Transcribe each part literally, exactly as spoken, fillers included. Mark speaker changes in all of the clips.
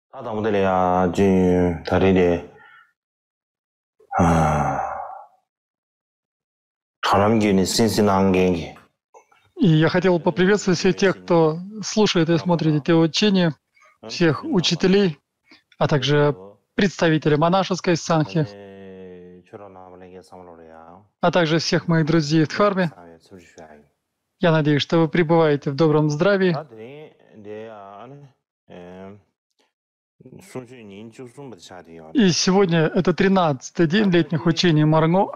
Speaker 1: 다다무들이야 지 다리리 아 사람기니 신신한게.
Speaker 2: И я хотел поприветствовать всех тех, кто слушает и смотрит эти учения, всех учителей, а также представителей монашеской санхи, а также всех моих друзей в Дхарме. Я надеюсь, что вы пребываете в добром здравии. И сегодня это тринадцатый день летних учений Марго.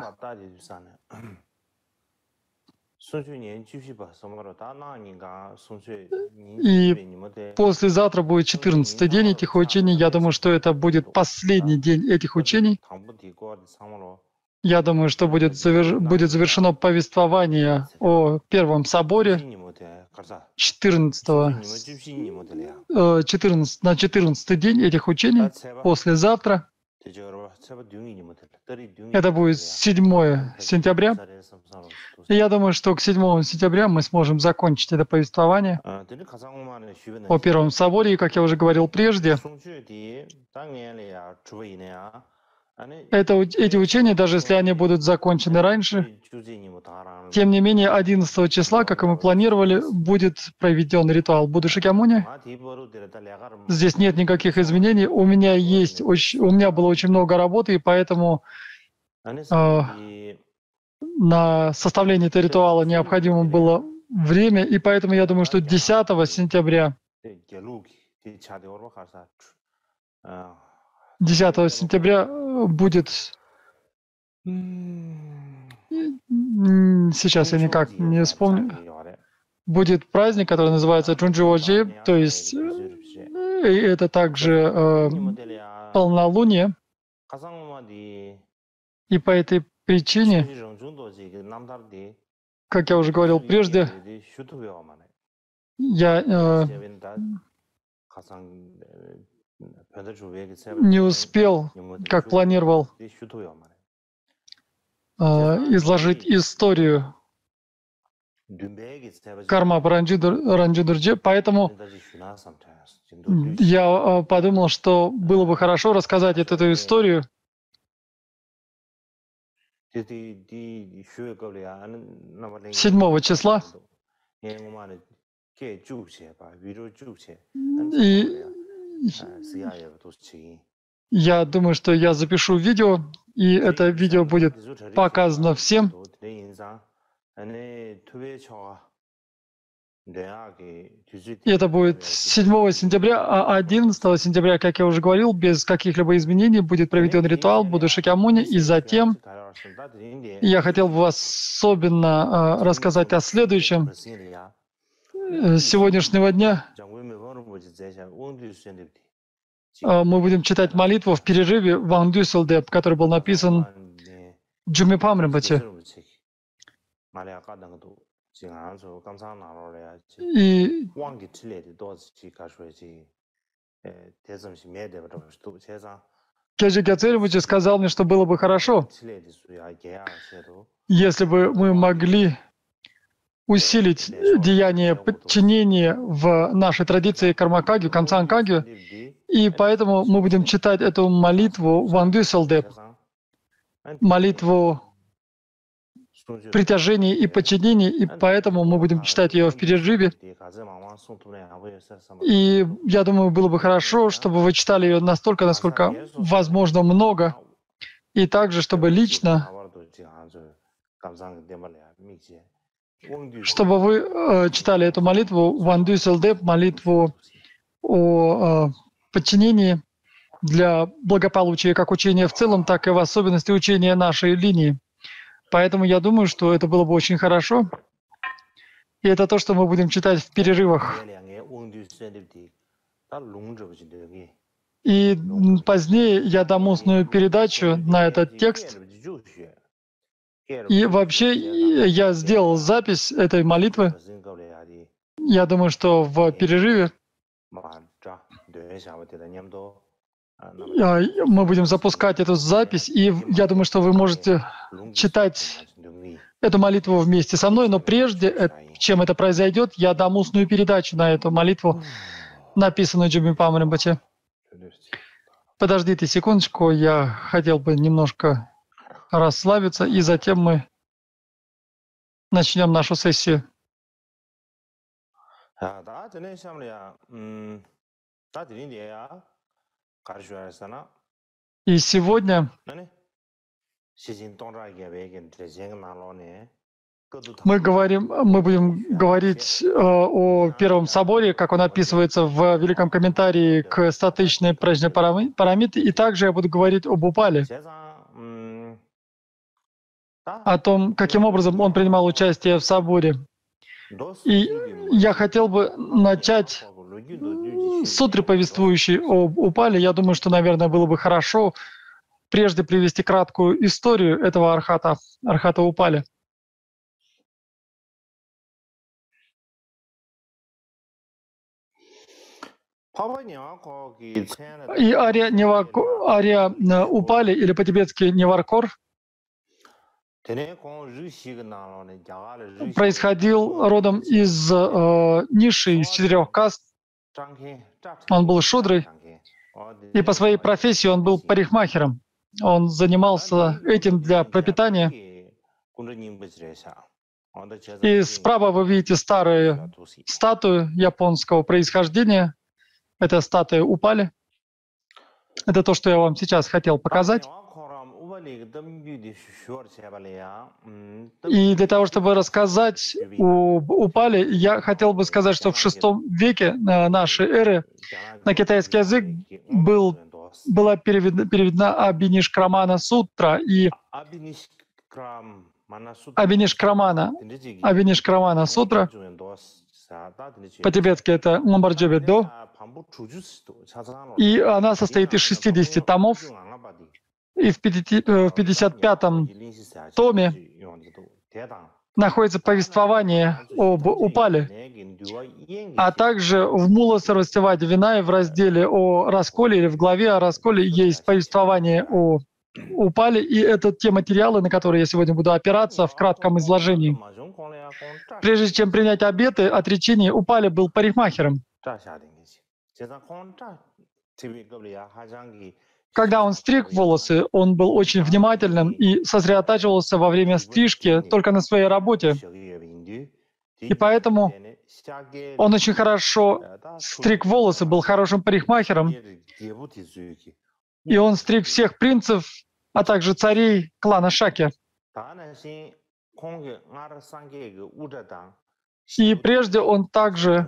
Speaker 2: И послезавтра будет четырнадцатый день этих учений. Я думаю, что это будет последний день этих учений. Я думаю, что будет, завер... будет завершено повествование о Первом соборе четырнадцатого, четырнадцатого, на четырнадцатый день этих учений, послезавтра. Это будет седьмое сентября. И я думаю, что к седьмому сентября мы сможем закончить это повествование о Первом соборе. И, как я уже говорил прежде, это, эти учения, даже если они будут закончены раньше, тем не менее, одиннадцатого числа, как и мы планировали, будет проведен ритуал Будды Шакьямуни. Здесь нет никаких изменений. У меня есть, очень, у меня было очень много работы, и поэтому э, на составление этого ритуала необходимо было время, и поэтому я думаю, что десятого сентября десятого сентября будет... Сейчас я никак не вспомню. Будет праздник, который называется Чунчжуоджи, то есть это также э, полнолуние. И по этой причине, как я уже говорил прежде, я э, не успел, как планировал, э, изложить историю карма Ранджудурджи, поэтому я э, подумал, что было бы хорошо рассказать эту, эту историю седьмого числа. И я думаю, что я запишу видео, и это видео будет показано всем. И это будет седьмого сентября, а одиннадцатого сентября, как я уже говорил, без каких-либо изменений будет проведен ритуал Будды Шакьямуни, и затем я хотел бы особенно э, рассказать о следующем. С сегодняшнего дня э, мы будем читать молитву в перерыве Ван Дюсселдеп, который был написан Джумипам Ринпоче. И Кежи Гьоцэ Ринпоче сказал мне, что было бы хорошо, если бы мы могли усилить деяние подчинения в нашей традиции Кармакагью, Камсанкагью, и поэтому мы будем читать эту молитву Ван Дюсселдеп, молитву притяжения и подчинения, и поэтому мы будем читать ее в перерыве. И я думаю, было бы хорошо, чтобы вы читали ее настолько, насколько возможно много, и также, чтобы лично, чтобы вы э, читали эту молитву Ван Дюсселдеп, молитву о э, подчинении для благополучия как учения в целом, так и в особенности учения нашей линии. Поэтому я думаю, что это было бы очень хорошо. И это то, что мы будем читать в перерывах. И позднее я дам устную передачу на этот текст. И вообще я сделал запись этой молитвы. Я думаю, что в перерыве мы будем запускать эту запись, и я думаю, что вы можете читать эту молитву вместе со мной, но прежде, чем это произойдет, я дам устную передачу на эту молитву, написанную Джумипам Ринпоче. Подождите секундочку, я хотел бы немножко расслабиться, и затем мы начнем нашу сессию. И сегодня мы говорим, мы будем говорить э, о Первом соборе, как он описывается в великом комментарии к статичной прежней парамите, и также я буду говорить об Упале, о том, каким образом он принимал участие в соборе. И я хотел бы начать с сутры, повествующей об Упале. Я думаю, что, наверное, было бы хорошо прежде привести краткую историю этого архата, архата Упали. И Ария, Невако, Ария э, Упали, или по-тибетски Неваркор, происходил родом из э, ниши, из четырех каст. Он был шудрой, и по своей профессии он был парикмахером. Он занимался этим для пропитания. И справа вы видите старую статую японского происхождения. Это статуя Упали. Это то, что я вам сейчас хотел показать. И для того, чтобы рассказать об Упали, я хотел бы сказать, что в шестом веке нашей эры на китайский язык был, была переведена, переведена Абинишкрамана сутра, и Абинишкрамана, Абинишкрамана сутра, по-тибетски это Мамбарджоби До, и она состоит из шестидесяти томов, и в пятьдесят пятом томе находится повествование об Упале, а также в Мула Сарвастивади Винай в разделе о расколе или в главе о расколе есть повествование о Упале, и это те материалы, на которые я сегодня буду опираться в кратком изложении. Прежде чем принять обеты, отречение, Упали был парикмахером. Когда он стриг волосы, он был очень внимательным и сосредотачивался во время стрижки только на своей работе. И поэтому он очень хорошо стриг волосы, был хорошим парикмахером. И он стриг всех принцев, а также царей клана Шаки. И прежде он также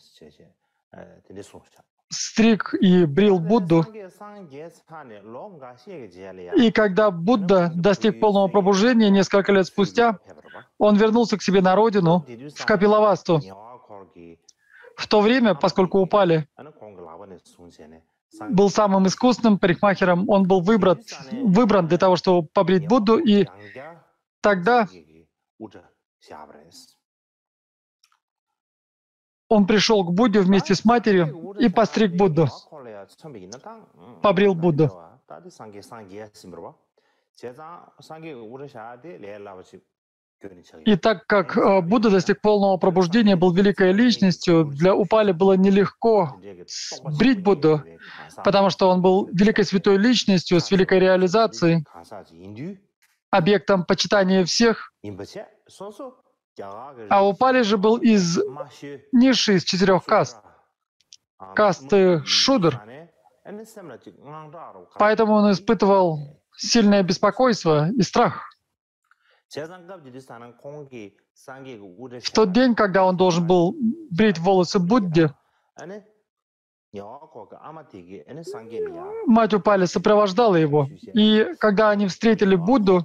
Speaker 2: стриг и брил Будду. И когда Будда достиг полного пробуждения несколько лет спустя, он вернулся к себе на родину, в Капилавасту. В то время, поскольку Упали был самым искусным парикмахером, он был выбран, выбран для того, чтобы побрить Будду, и тогда он пришел к Будде вместе с матерью и постриг Будду, побрил Будду. И так как э, Будда достиг полного пробуждения, был великой личностью, для Упали было нелегко брить Будду, потому что он был великой святой личностью с великой реализацией, объектом почитания всех. А Упали же был из ниши из четырех каст, касты Шудр. Поэтому он испытывал сильное беспокойство и страх. В тот день, когда он должен был брить волосы Будде, мать Упали сопровождала его. И когда они встретили Будду,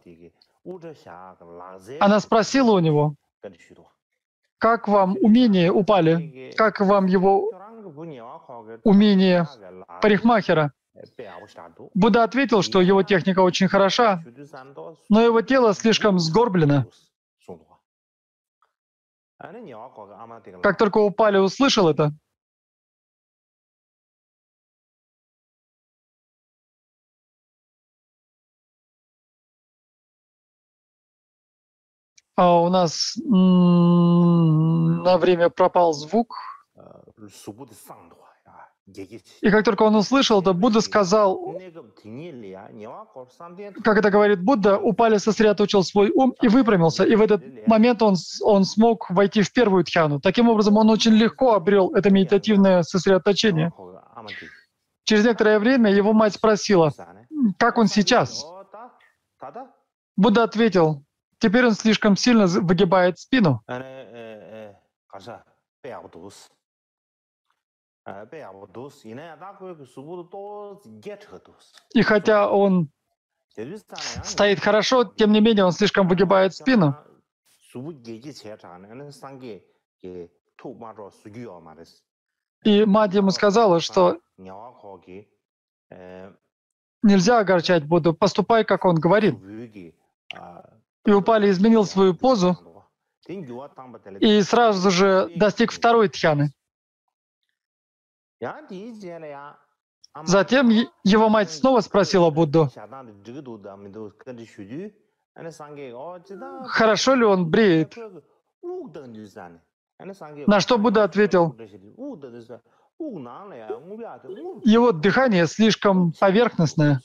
Speaker 2: она спросила у него: «Как вам умение Упали? Как вам его умение парикмахера?» Будда ответил, что его техника очень хороша, но его тело слишком сгорблено. Как только Упали услышал это, а у нас м- на время пропал звук. И как только он услышал это, Будда сказал, как это говорит Будда, Упали сосредоточил свой ум и выпрямился. И в этот момент он, с- он смог войти в первую дхьяну. Таким образом, он очень легко обрел это медитативное сосредоточение. Через некоторое время его мать спросила, как он сейчас? Будда ответил, теперь он слишком сильно з- выгибает спину. И хотя он стоит хорошо, тем не менее он слишком выгибает спину. И мать ему сказала, что нельзя огорчать Будду, поступай, как он говорит. И Упали изменил свою позу и сразу же достиг второй дхьяны. Затем е- его мать снова спросила Будду, хорошо ли он бреет. На что Будда ответил, его дыхание слишком поверхностное.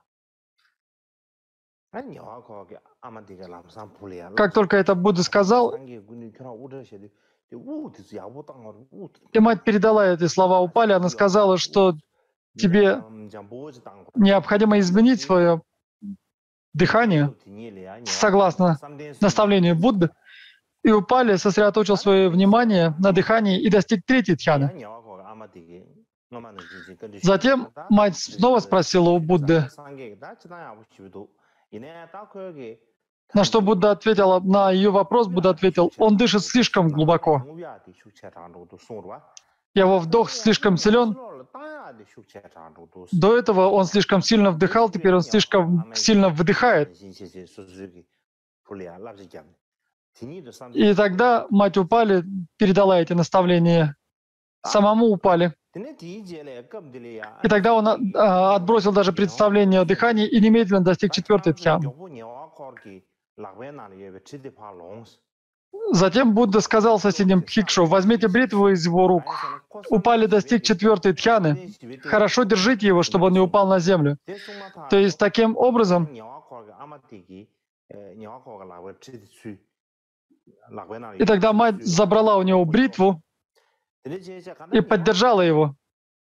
Speaker 2: Как только это Будда сказал, и мать передала эти слова Упали, она сказала, что тебе необходимо изменить свое дыхание согласно наставлению Будды. И Упали сосредоточил свое внимание на дыхании и достиг третьей дхьяны. Затем мать снова спросила у Будды, на что Будда ответила, на ее вопрос Будда ответил, он дышит слишком глубоко. Его вдох слишком силен. До этого он слишком сильно вдыхал, теперь он слишком сильно выдыхает. И тогда мать Упали передала эти наставления самому Упали. И тогда он а, отбросил даже представление о дыхании и немедленно достиг четвертой дхьяны. Затем Будда сказал соседним Бхикшу, возьмите бритву из его рук. Упали достиг четвертой дхьяны. Хорошо держите его, чтобы он не упал на землю. То есть таким образом и тогда мать забрала у него бритву и поддержала его.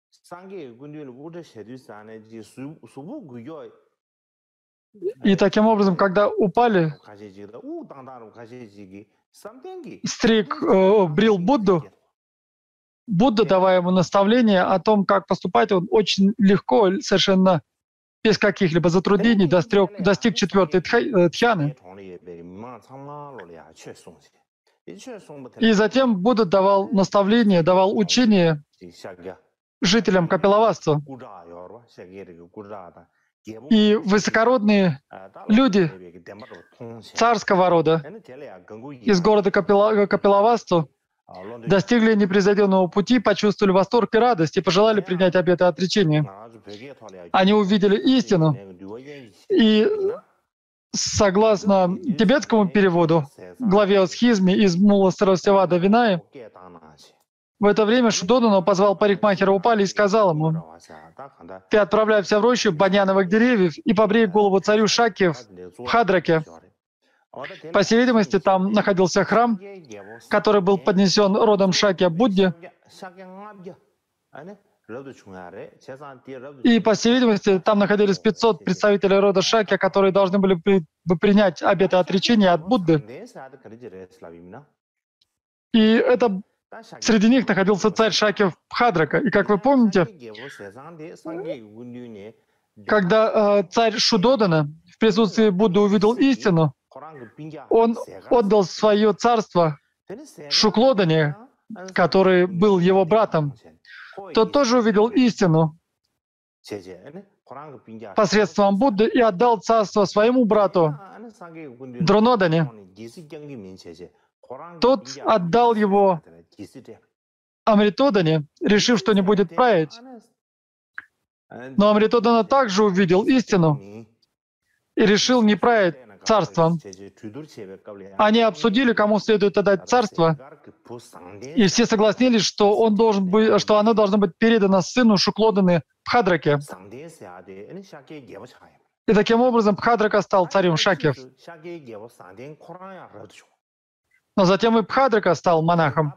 Speaker 2: И таким образом, когда Упали стриг, э, брил Будду, Будда, давая ему наставление о том, как поступать, он очень легко, совершенно без каких-либо затруднений достиг, достиг четвертой дхя- дхьяны. И затем Будда давал наставление, давал учение жителям Капилавасту. И высокородные люди царского рода из города Капила, Капилавасту достигли непревзойденного пути, почувствовали восторг и радость и пожелали принять обеты отречения. Они увидели истину, и согласно тибетскому переводу, главе о схизме из Мула Сарасвада Винаи, в это время Шудодана позвал парикмахера Упали и сказал ему, «Ты отправляйся в рощу баньяновых деревьев и побрей голову царю Шаки в Хадраке». По всей видимости, там находился храм, который был поднесен родом Шакья Будде. И, по всей видимости, там находились пятьсот представителей рода Шакья, которые должны были при- бы принять обеты отречения от Будды. И это среди них находился царь Шакья Бхадрака. И, как вы помните, когда э, царь Шудодана в присутствии Будды увидел истину, он отдал свое царство Шуклодане, который был его братом. Тот тоже увидел истину посредством Будды и отдал царство своему брату Дронодане. Тот отдал его Амритодане, решив, что не будет править. Но Амритодана также увидел истину и решил не править царством. Они обсудили, кому следует отдать царство, и все согласились, что, он должен быть, что оно должно быть передано сыну Шуклоданы Пхадраке. И таким образом Пхадрака стал царем Шакьев. Но затем и Пхадрака стал монахом.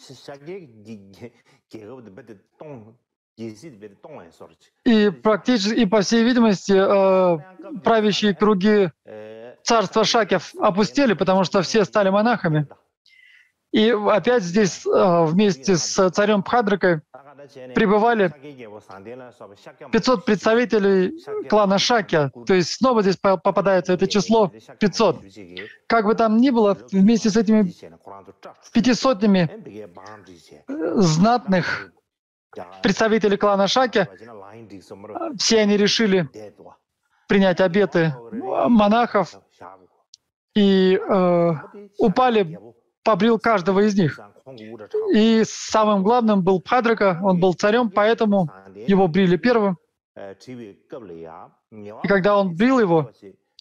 Speaker 2: И практически, и по всей видимости, э, правящие круги царства Шакьев опустели, потому что все стали монахами. И опять здесь э, вместе с царем Пхадракой пребывали пятьсот представителей клана Шакья. То есть снова здесь попадается это число пятьсот. Как бы там ни было, вместе с этими пятисотнями знатных представителей клана Шакья, все они решили принять обеты монахов, и э, упали, побрил каждого из них. И самым главным был Пхадрака, он был царем, поэтому его брили первым. И когда он брил его,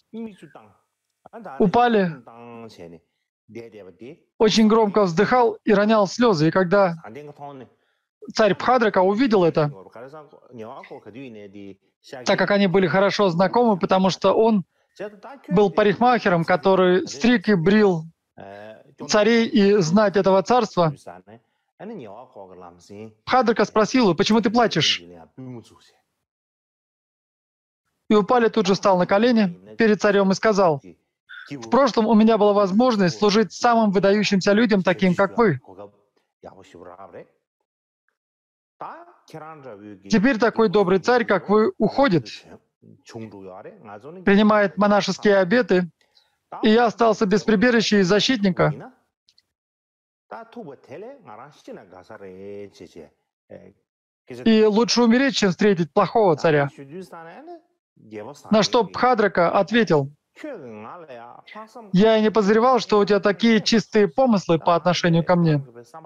Speaker 2: упали, очень громко вздыхал и ронял слезы. И когда царь Пхадрака увидел это, так как они были хорошо знакомы, потому что он был парикмахером, который стриг и брил царей и знать этого царства, Пхадрака спросил: «Почему ты плачешь?» И Упали тут же встал на колени перед царем и сказал: «В прошлом у меня была возможность служить самым выдающимся людям, таким как вы. Теперь такой добрый царь, как вы, уходит, принимает монашеские обеты, и я остался без прибежища и защитника. И лучше умереть, чем встретить плохого царя». На что Пхадрака ответил: «Я и не подозревал, что у тебя такие чистые помыслы по отношению ко мне.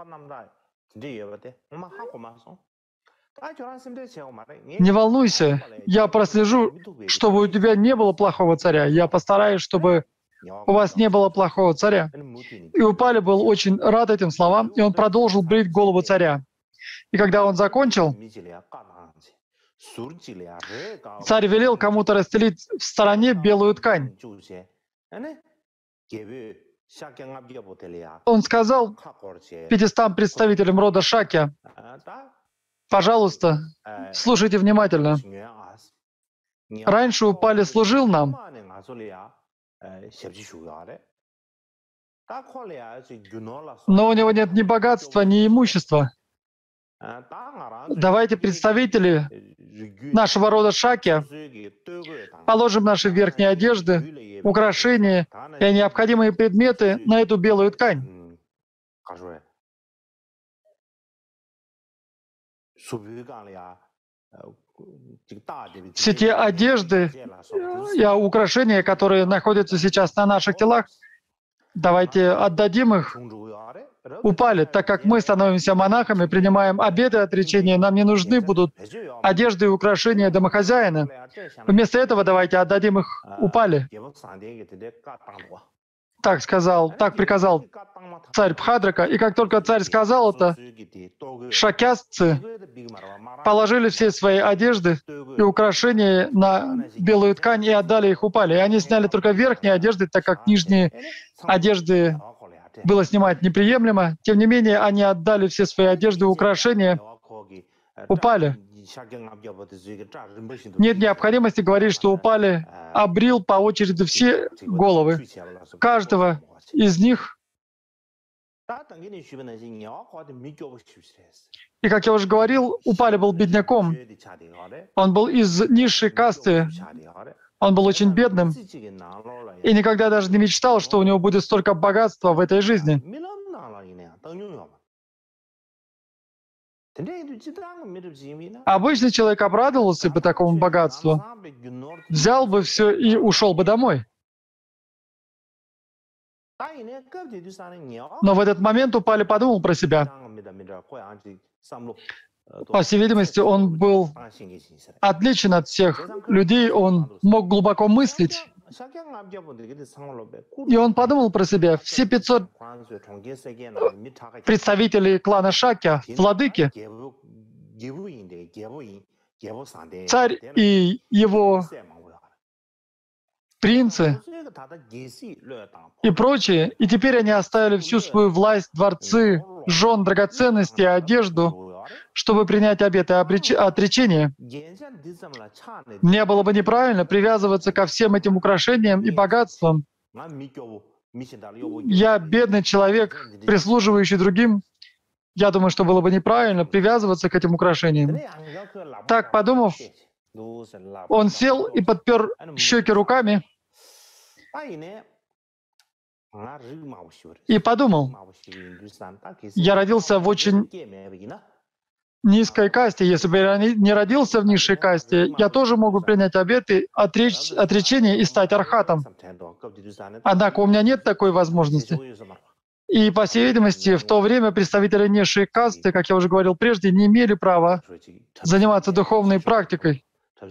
Speaker 2: Не волнуйся, я прослежу, чтобы у тебя не было плохого царя. Я постараюсь, чтобы у вас не было плохого царя». И Упали был очень рад этим словам, и он продолжил брить голову царя. И когда он закончил, царь велел кому-то расстелить в стороне белую ткань. Он сказал пятистам представителям рода Шакья: «Пожалуйста, слушайте внимательно. Раньше Упали служил нам, но у него нет ни богатства, ни имущества. Давайте, представители нашего рода Шакья, положим наши верхние одежды, украшения и необходимые предметы на эту белую ткань». Все те одежды и украшения, которые находятся сейчас на наших телах, давайте отдадим их Упали, так как мы становимся монахами, принимаем обеты отречения, нам не нужны будут одежды и украшения домохозяина. Вместо этого давайте отдадим их Упали. Так сказал, так приказал царь Пхадрака. И как только царь сказал это, шакьясцы положили все свои одежды и украшения на белую ткань и отдали их Упали. И они сняли только верхние одежды, так как нижние одежды было снимать неприемлемо. Тем не менее, они отдали все свои одежды и украшения Упали. Нет необходимости говорить, что Упали обрил по очереди все головы. Каждого из них. И, как я уже говорил, Упали был бедняком. Он был из низшей касты. Он был очень бедным и никогда даже не мечтал, что у него будет столько богатства в этой жизни. Обычный человек обрадовался бы такому богатству, взял бы все и ушел бы домой. Но в этот момент Упали подумал про себя. По всей видимости, он был отличен от всех людей, он мог глубоко мыслить И он подумал про себя, все пятьсот представителей клана Шакья, владыки, царь и его принцы и прочие, и теперь они оставили всю свою власть, дворцы, жен, драгоценности, одежду, чтобы принять обет и обреч- отречение. Не было бы неправильно привязываться ко всем этим украшениям и богатствам. Я бедный человек, прислуживающий другим. Я думаю, что было бы неправильно привязываться к этим украшениям. Так подумав, он сел и подпер щеки руками и подумал, я родился в очень низкой касте. Если бы я не родился в низшей касте, я тоже могу принять обеты, отречь, отречение и стать архатом. Однако у меня нет такой возможности. И, по всей видимости, в то время представители низшей касты, как я уже говорил прежде, не имели права заниматься духовной практикой.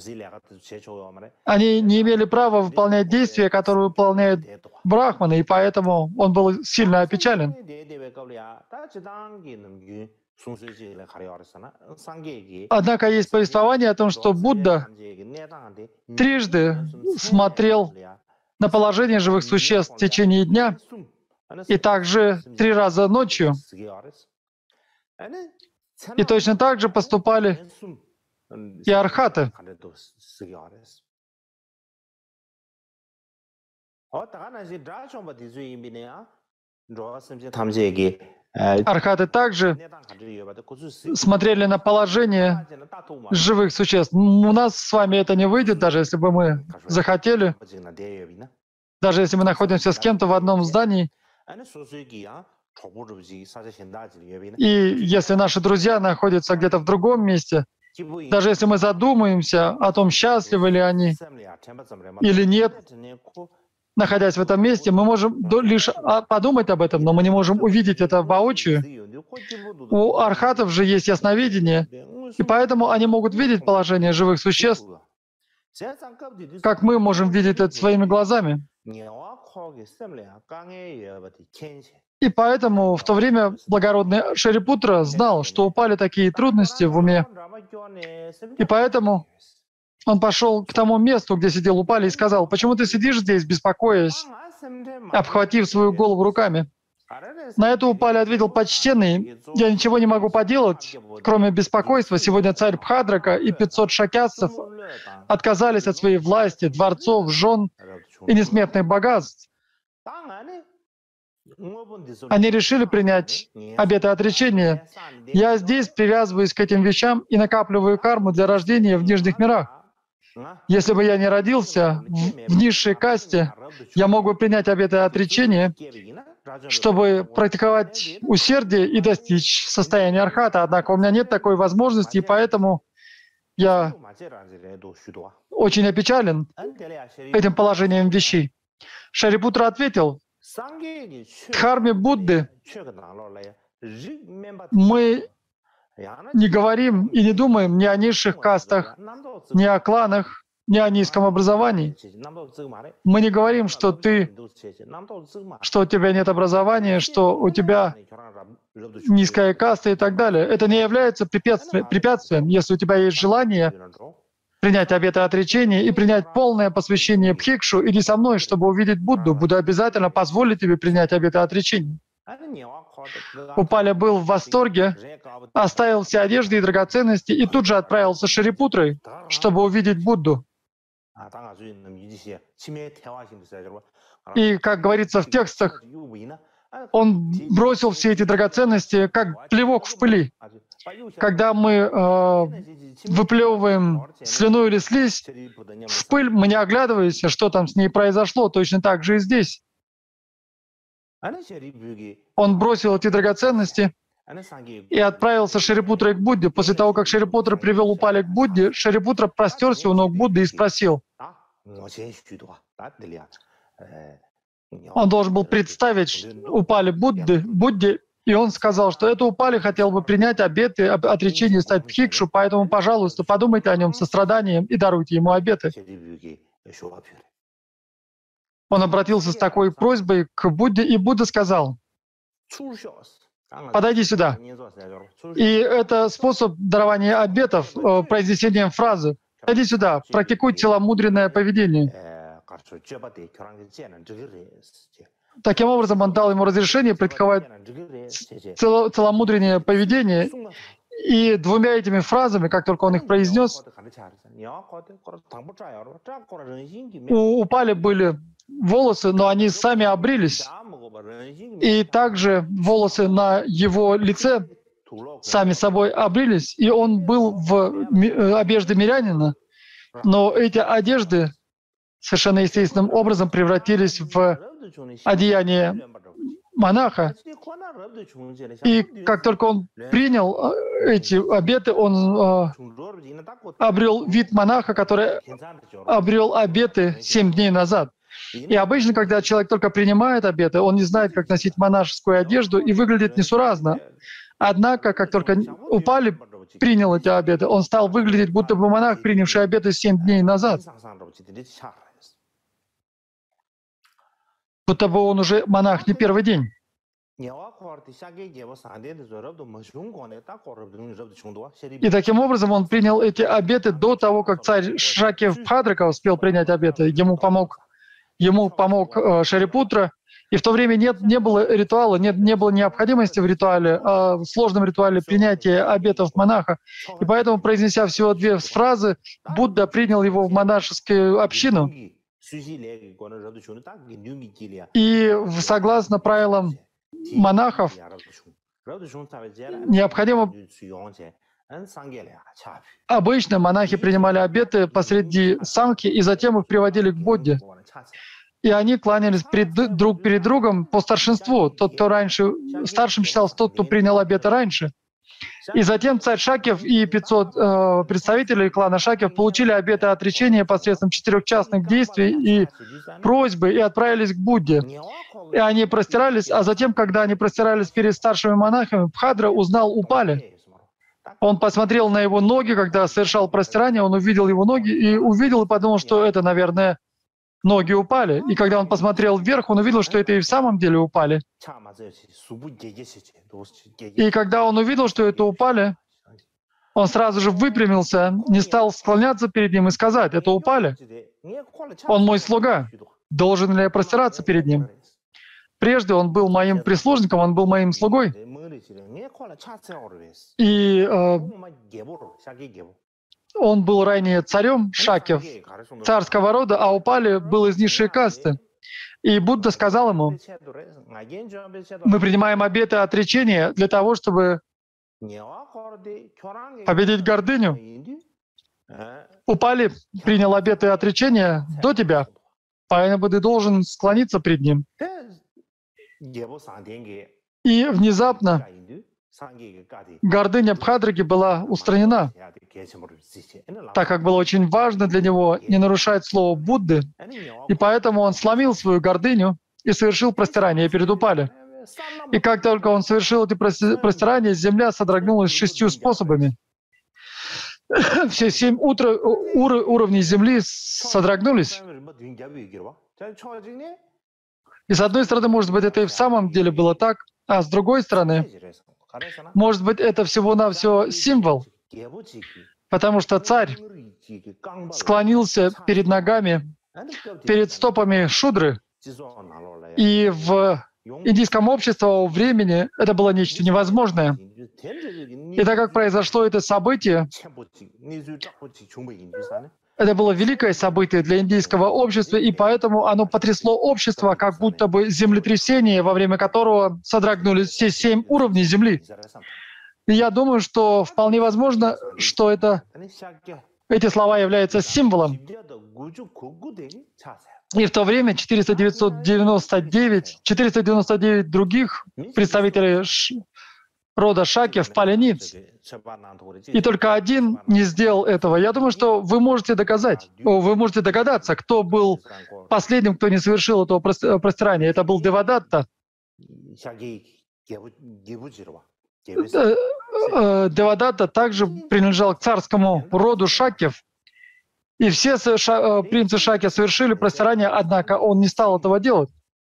Speaker 2: Они не имели права выполнять действия, которые выполняют брахманы, и поэтому он был сильно опечален. Однако есть повествование о том, что Будда трижды смотрел на положение живых существ в течение дня и также три раза ночью. И точно так же поступали и архаты. Архаты также смотрели на положение живых существ. У нас с вами это не выйдет, даже если бы мы захотели, даже если мы находимся с кем-то в одном здании. И если наши друзья находятся где-то в другом месте, даже если мы задумаемся о том, счастливы ли они или нет, находясь в этом месте, мы можем лишь подумать об этом, но мы не можем увидеть это воочию. У архатов же есть ясновидение, и поэтому они могут видеть положение живых существ, как мы можем видеть это своими глазами. И поэтому в то время благородный Шарипутра знал, что упали такие трудности в уме. И поэтому он пошел к тому месту, где сидел Упали, и сказал, «Почему ты сидишь здесь, беспокоясь, обхватив свою голову руками?» На это Упали ответил, «Почтенный, я ничего не могу поделать, кроме беспокойства. Сегодня царь Бхадрака и пятьсот шакясцев отказались от своей власти, дворцов, жен и несметных богатств. Они решили принять обеты отречения. Я здесь привязываюсь к этим вещам и накапливаю карму для рождения в нижних мирах. Если бы я не родился в, в низшей касте, я мог бы принять обеты отречения, чтобы практиковать усердие и достичь состояния архата. Однако у меня нет такой возможности, и поэтому я очень опечален этим положением вещей». Шарипутра ответил, «В дхарме Будды мы не говорим и не думаем ни о низших кастах, ни о кланах, ни о низком образовании. Мы не говорим, что ты, что у тебя нет образования, что у тебя низкая каста и так далее. Это не является препятствием, препятствием, если у тебя есть желание принять обеты отречения и принять полное посвящение Бхикшу, иди со мной, чтобы увидеть Будду. Будда обязательно позволит тебе принять обеты отречения». Упали был в восторге, оставил все одежды и драгоценности и тут же отправился с Шарипутрой, чтобы увидеть Будду. И, как говорится в текстах, он бросил все эти драгоценности, как плевок в пыли. Когда мы э, выплевываем слюну или слизь в пыль, мы не оглядываемся, что там с ней произошло, точно так же и здесь. Он бросил эти драгоценности и отправился с Шарипутрой к Будде. После того, как Шарипутра привел Упали к Будде, Шарипутра простерся у ног Будды и спросил. Он должен был представить Упали Будды, Будде, и он сказал, что это Упали хотел бы принять обеты, отречение и стать Бхикшу, поэтому, пожалуйста, подумайте о нем со страданием и даруйте ему обеты. Он обратился с такой просьбой к Будде, и Будда сказал: «Подойди сюда». И это способ дарования обетов, э, произнесением фразы «Подойди сюда, практикуй целомудренное поведение». Таким образом, он дал ему разрешение практиковать цело- целомудренное поведение, и двумя этими фразами, как только он их произнес, у, у Пали были волосы, но они сами обрились. И также волосы на его лице сами собой обрились, и он был в ми- э, одежде мирянина, но эти одежды совершенно естественным образом превратились в одеяние монаха. И как только он принял э, эти обеты, он э, обрел вид монаха, который обрел обеты семь дней назад. И обычно, когда человек только принимает обеты, он не знает, как носить монашескую одежду и выглядит несуразно. Однако, как только Упали принял эти обеты, он стал выглядеть, будто бы монах, принявший обеты семь дней назад. Будто бы он уже монах не первый день. И таким образом он принял эти обеты до того, как царь Шакья Бхадрака успел принять обеты. Ему помог, ему помог э, Шарипутра. И в то время нет, не было ритуала, нет, не было необходимости в ритуале, э, в сложном ритуале принятия обетов монаха. И поэтому, произнеся всего две фразы, Будда принял его в монашескую общину. И согласно правилам монахов, необходимо... Обычно монахи принимали обеты посреди санки и затем их приводили к Будде. И они кланялись пред, друг перед другом по старшинству. Тот, кто раньше старшим считался, тот, кто принял обеты раньше. И затем царь Шакьев и пятьсот э, представителей клана Шакьев получили обеты отречения посредством четырех частных действий и просьбы и отправились к Будде. И они простирались, а затем, когда они простирались перед старшими монахами, Бхадра узнал Упали. Он посмотрел на его ноги, когда совершал простирание, он увидел его ноги и увидел и подумал, что это, наверное, ноги Упали. И когда он посмотрел вверх, он увидел, что это и в самом деле Упали. И когда он увидел, что это Упали, он сразу же выпрямился, не стал склоняться перед ним и сказать: «Это Упали. Он мой слуга. Должен ли я простираться перед ним?» Прежде он был моим прислужником, он был моим слугой. И э, он был ранее царем Шакьев, царского рода, а Упали был из низшей касты. И Будда сказал ему: «Мы принимаем обеты отречения для того, чтобы победить гордыню. Упали принял обеты отречения до тебя, поэтому ты должен склониться перед ним». И внезапно гордыня Бхадраги была устранена, так как было очень важно для него не нарушать слово Будды, и поэтому он сломил свою гордыню и совершил простирание перед Упали. И как только он совершил эти простирания, земля содрогнулась шестью способами. Все семь утро, ур, уровней земли содрогнулись. И с одной стороны, может быть, это и в самом деле было так, а с другой стороны, может быть, это всего-навсего символ, потому что царь склонился перед ногами, перед стопами шудры, и в индийском обществе о времени это было нечто невозможное. И так как произошло это событие, это было великое событие для индийского общества, и поэтому оно потрясло общество, как будто бы землетрясение, во время которого содрогнулись все семь уровней Земли. И я думаю, что вполне возможно, что это, эти слова являются символом. И в то время четыреста девяносто девять, четыреста девяносто девять других представителей рода Шакьев впали ниц. И только один не сделал этого. Я думаю, что вы можете доказать, вы можете догадаться, кто был последним, кто не совершил этого простирания. Это был Девадатта. Девадатта также принадлежал к царскому роду Шакьев. И все ша- э, принцы Шаки совершили простирание, однако он не стал этого делать.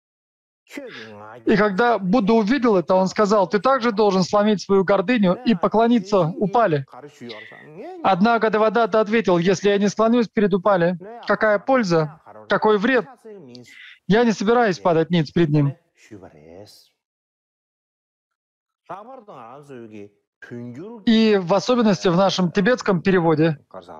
Speaker 2: И когда Будда увидел это, он сказал: «Ты также должен сломить свою гордыню и поклониться Упале». Однако Девадатта ответил: «Если я не склонюсь перед Упале, какая польза, какой вред? Я не собираюсь падать ниц перед ним». И в особенности в нашем тибетском переводе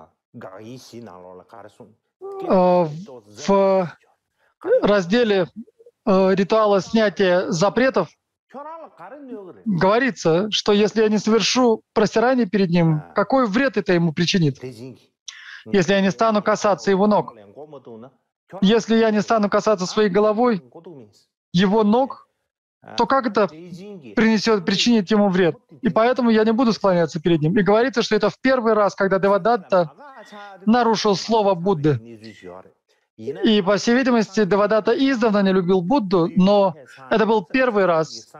Speaker 2: э, в разделе э, ритуала снятия запретов говорится, что если я не совершу простирание перед ним, какой вред это ему причинит? Если я не стану касаться его ног, если я не стану касаться своей головой его ног, то как это принесет, причинит ему вред? И поэтому я не буду склоняться перед ним. И говорится, что это в первый раз, когда Девадатта нарушил слово Будды. И, по всей видимости, Девадатта издавна не любил Будду, но это был первый раз,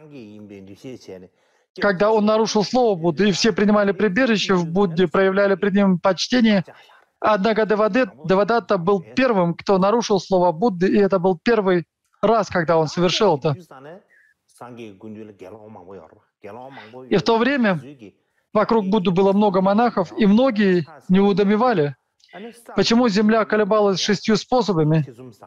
Speaker 2: когда он нарушил слово Будды, и все принимали прибежище в Будде, проявляли пред ним почтение. Однако Девадатта был первым, кто нарушил слово Будды, и это был первый раз, когда он совершил это. И в то время вокруг Будды было много монахов, и многие неудумевали, почему Земля колебалась шестью способами.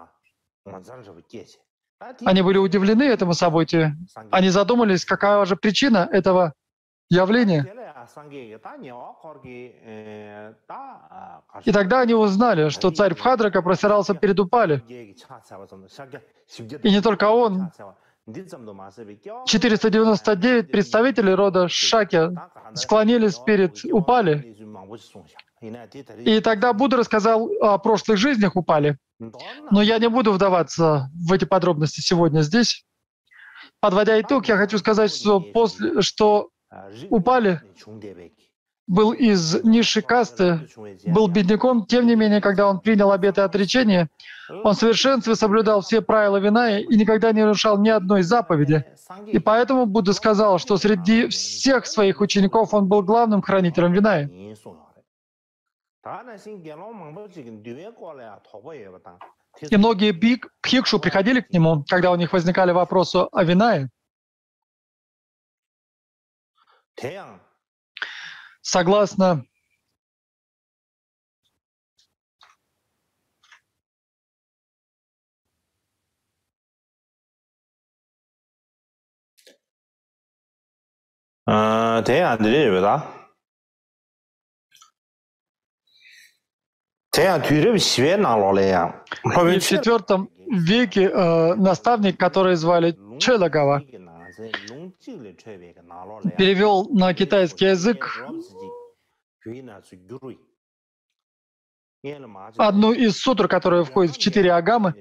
Speaker 2: Они были удивлены этому событию. Они задумались, какая же причина этого явления. И тогда они узнали, что царь Бхадрака простирался перед Упали. И не только он. четыреста девяносто девять представителей рода Шаки склонились перед Упали. И тогда Будда рассказал о прошлых жизнях Упали. Но я не буду вдаваться в эти подробности сегодня здесь. Подводя итог, я хочу сказать, что, после, что Упали был из низшей касты, был бедняком, тем не менее, когда он принял обет и отречение, он в совершенстве соблюдал все правила Винаи и никогда не нарушал ни одной заповеди. И поэтому Будда сказал, что среди всех своих учеников он был главным хранителем Винаи. И многие бхикшу приходили к нему, когда у них возникали вопросы о Винае. Согласно
Speaker 1: 아, 대안 들려요, 대안 뒤를 시외 나올래야.
Speaker 2: И в четвертом веке э, наставник, который звали Челагава, перевел на китайский язык одну из сутр, которая входит в четыре агамы.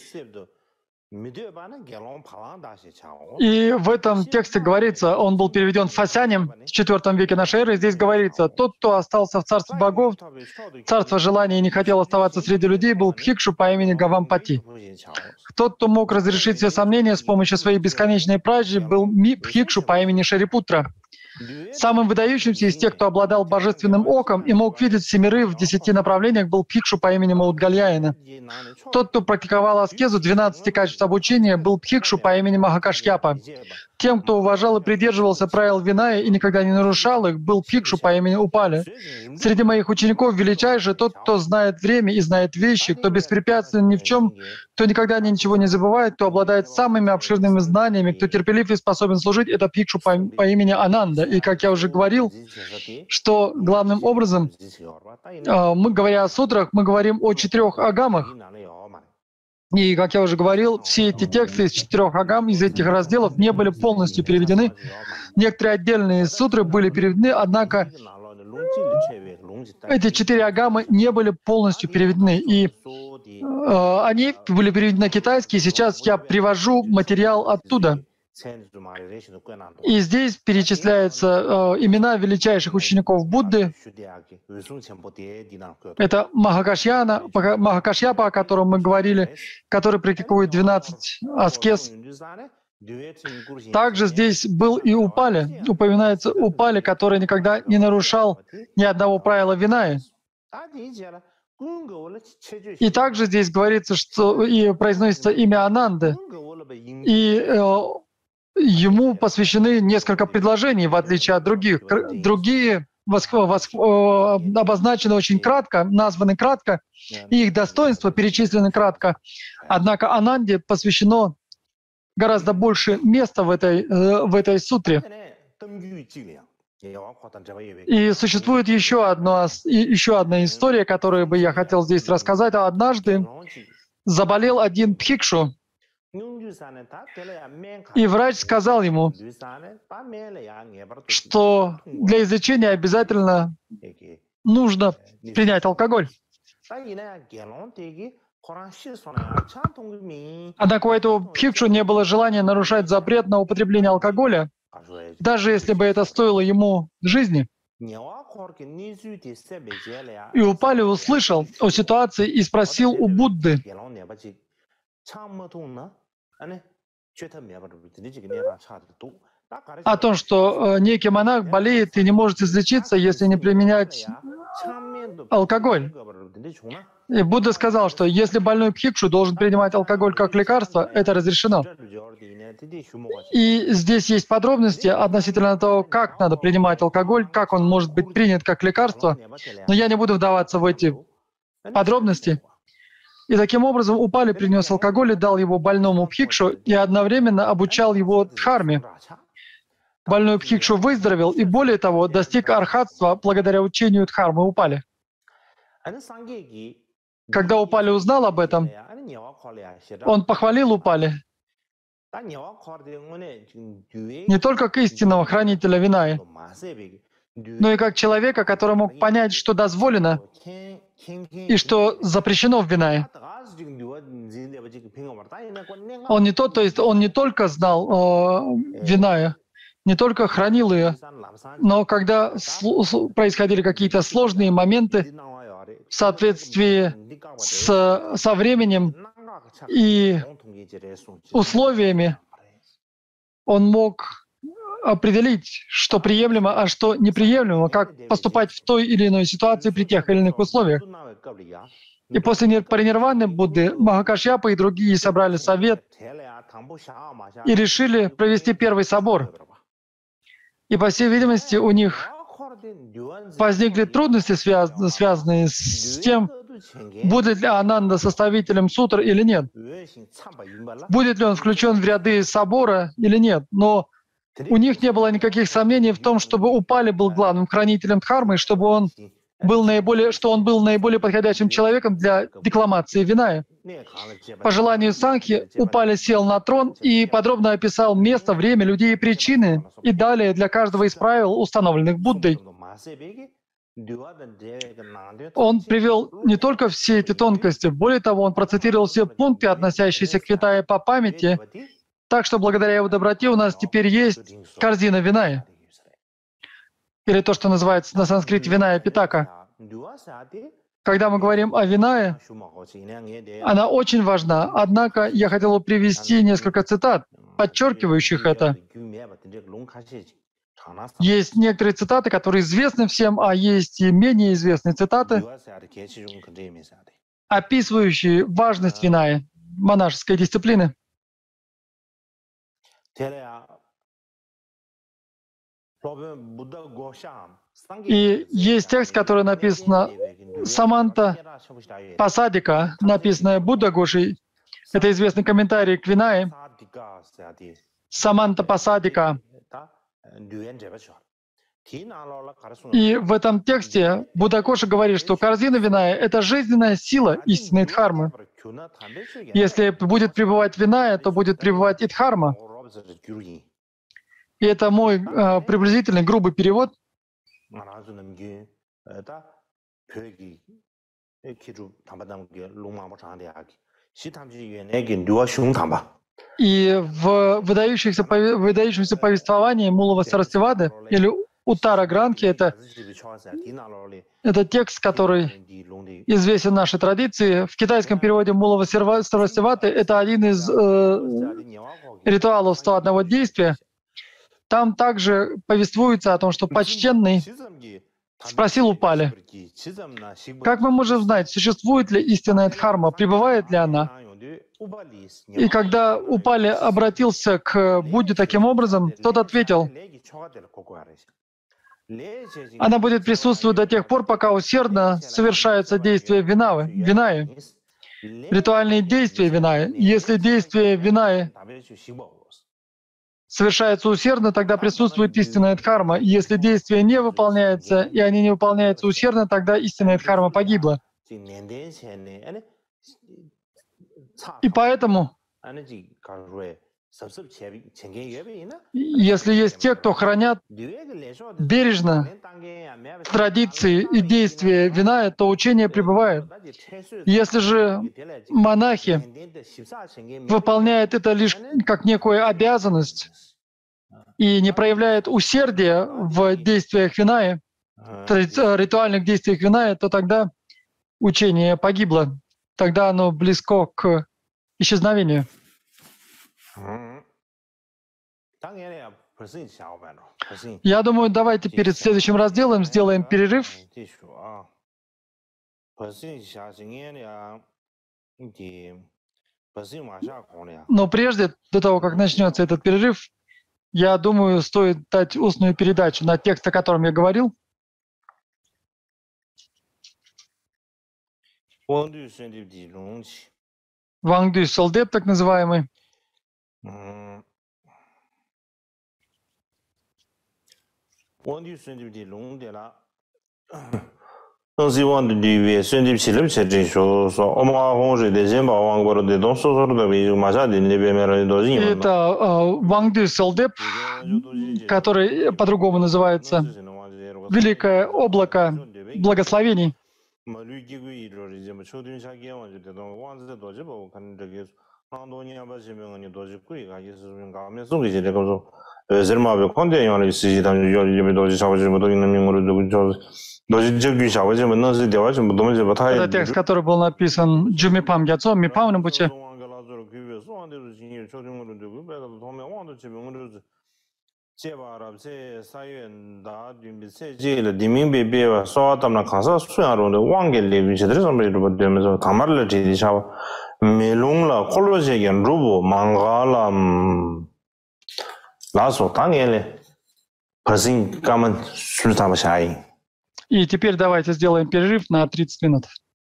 Speaker 2: И в этом тексте говорится, он был переведен Фасянем в четвертом веке нашей эры, здесь говорится: «Тот, кто остался в царстве богов, царство желания и не хотел оставаться среди людей, был Бхикшу по имени Гавампати. Тот, кто мог разрешить все сомнения с помощью своей бесконечной праджи, был Бхикшу по имени Шарипутра. Самым выдающимся из тех, кто обладал божественным оком и мог видеть все миры в десяти направлениях, был Бхикшу по имени Маудгальяина. Тот, кто практиковал аскезу двенадцати качеств обучения, был Бхикшу по имени Махакашьяпа. Тем, кто уважал и придерживался правил Винаи и никогда не нарушал их, был Бхикшу по имени Упали. Среди моих учеников величайший тот, кто знает время и знает вещи, кто беспрепятствен ни в чем, кто никогда ничего не забывает, кто обладает самыми обширными знаниями, кто терпелив и способен служить, это Бхикшу по, по имени Ананда. И как я уже говорил, что главным образом, мы, говоря о сутрах, мы говорим о четырех агамах. И, как я уже говорил, все эти тексты из четырех агам, из этих разделов не были полностью переведены. Некоторые отдельные сутры были переведены, однако эти четыре агамы не были полностью переведены. И э, они были переведены на китайский, и сейчас я привожу материал оттуда. И здесь перечисляются э, имена величайших учеников Будды. Это Махакашьяна, Махакашьяпа, о котором мы говорили, который практикует двенадцать аскез. Также здесь был и Упали, упоминается Упали, который никогда не нарушал ни одного правила Винаи. И также здесь говорится, что и произносится имя Ананды, и э, ему посвящены несколько предложений, в отличие от других. Другие восх... Восх... обозначены очень кратко, названы кратко, и их достоинства перечислены кратко. Однако Ананде посвящено гораздо больше места в этой, в этой сутре. И существует еще одна, еще одна история, которую бы я хотел здесь рассказать. Однажды заболел один бхикшу, и врач сказал ему, что для излечения обязательно нужно принять алкоголь. Однако у этого бхикшу не было желания нарушать запрет на употребление алкоголя, даже если бы это стоило ему жизни. И Упали услышал о ситуации и спросил у Будды, о том, что некий монах болеет и не может излечиться, если не применять алкоголь. И Будда сказал, что если больной бхикшу должен принимать алкоголь как лекарство, это разрешено. И здесь есть подробности относительно того, как надо принимать алкоголь, как он может быть принят как лекарство, но я не буду вдаваться в эти подробности. И таким образом Упали принес алкоголь и дал его больному бхикшу и одновременно обучал его дхарме. Больной бхикшу выздоровел и, более того, достиг архатства благодаря учению дхармы Упали. Когда Упали узнал об этом, он похвалил Упали не только как истинного хранителя Винаи, но и как человека, который мог понять, что дозволено и что запрещено в Винае. Он не, то, то есть он не только знал э, Винаю, не только хранил ее, но когда происходили какие-то сложные моменты в соответствии с, со временем и условиями, он мог определить, что приемлемо, а что неприемлемо, как поступать в той или иной ситуации при тех или иных условиях. И после паринирваны Будды Махакашьяпа и другие собрали совет и решили провести первый собор. И, по всей видимости, у них возникли трудности, связанные с тем, будет ли Ананда составителем сутр или нет, будет ли он включен в ряды собора или нет. Но у них не было никаких сомнений в том, чтобы Упали был главным хранителем дхармы, чтобы он был наиболее, что он был наиболее подходящим человеком для декламации Виная. По желанию Сангхи Упали сел на трон и подробно описал место, время, людей и причины, и далее для каждого из правил, установленных Буддой. Он привел не только все эти тонкости, более того, он процитировал все пункты, относящиеся к Винае по памяти, так что благодаря его доброте у нас теперь есть корзина Виная, или то, что называется на санскрите Виная Питака. Когда мы говорим о Винае, она очень важна, однако я хотел бы привести несколько цитат, подчеркивающих это. Есть некоторые цитаты, которые известны всем, а есть и менее известные цитаты, описывающие важность Винаи, монашеской дисциплины. И есть текст, который написано Саманта Пасадика, написанное Будда Гошей. Это известный комментарий к Винае. Саманта Пасадика. И в этом тексте Будда Гоша говорит, что корзина Виная — это жизненная сила истинной дхармы. Если будет пребывать Виная, то будет пребывать и дхарма. И это мой э, приблизительный грубый перевод. И в выдающихся, выдающемся повествовании Мулава Сарасвати или Уттара Гранхи, это, это текст, который известен в нашей традиции. В китайском переводе Мулава Сарасвати это один из э, ритуалов сто одного действия. Там также повествуется о том, что почтенный спросил Упали: как мы можем знать, существует ли истинная дхарма, пребывает ли она? И когда Упали обратился к Будде таким образом, тот ответил: она будет присутствовать до тех пор, пока усердно совершаются действия винавы, винаи, ритуальные действия винаи. Если действия винаи совершается усердно, тогда присутствует истинная дхарма. И если действия не выполняются, и они не выполняются усердно, тогда истинная дхарма погибла. И поэтому, если есть те, кто хранят бережно традиции и действия виная, то учение пребывает. Если же монахи выполняют это лишь как некую обязанность и не проявляют усердия в действиях виная, ритуальных действиях виная, то тогда учение погибло. Тогда оно близко к исчезновению. Я думаю, давайте перед следующим разделом сделаем перерыв. Но прежде, до того, как начнется этот перерыв, я думаю, стоит дать устную передачу на текст, о котором я говорил. Вангдю Солдеп, так называемый. Это Вангдю Солдеп, который по-другому называется «Великое облако благословений». Это текст, который был написан Джумипам Гядзо, Мипам Римпоче. И теперь давайте сделаем перерыв на тридцать минут.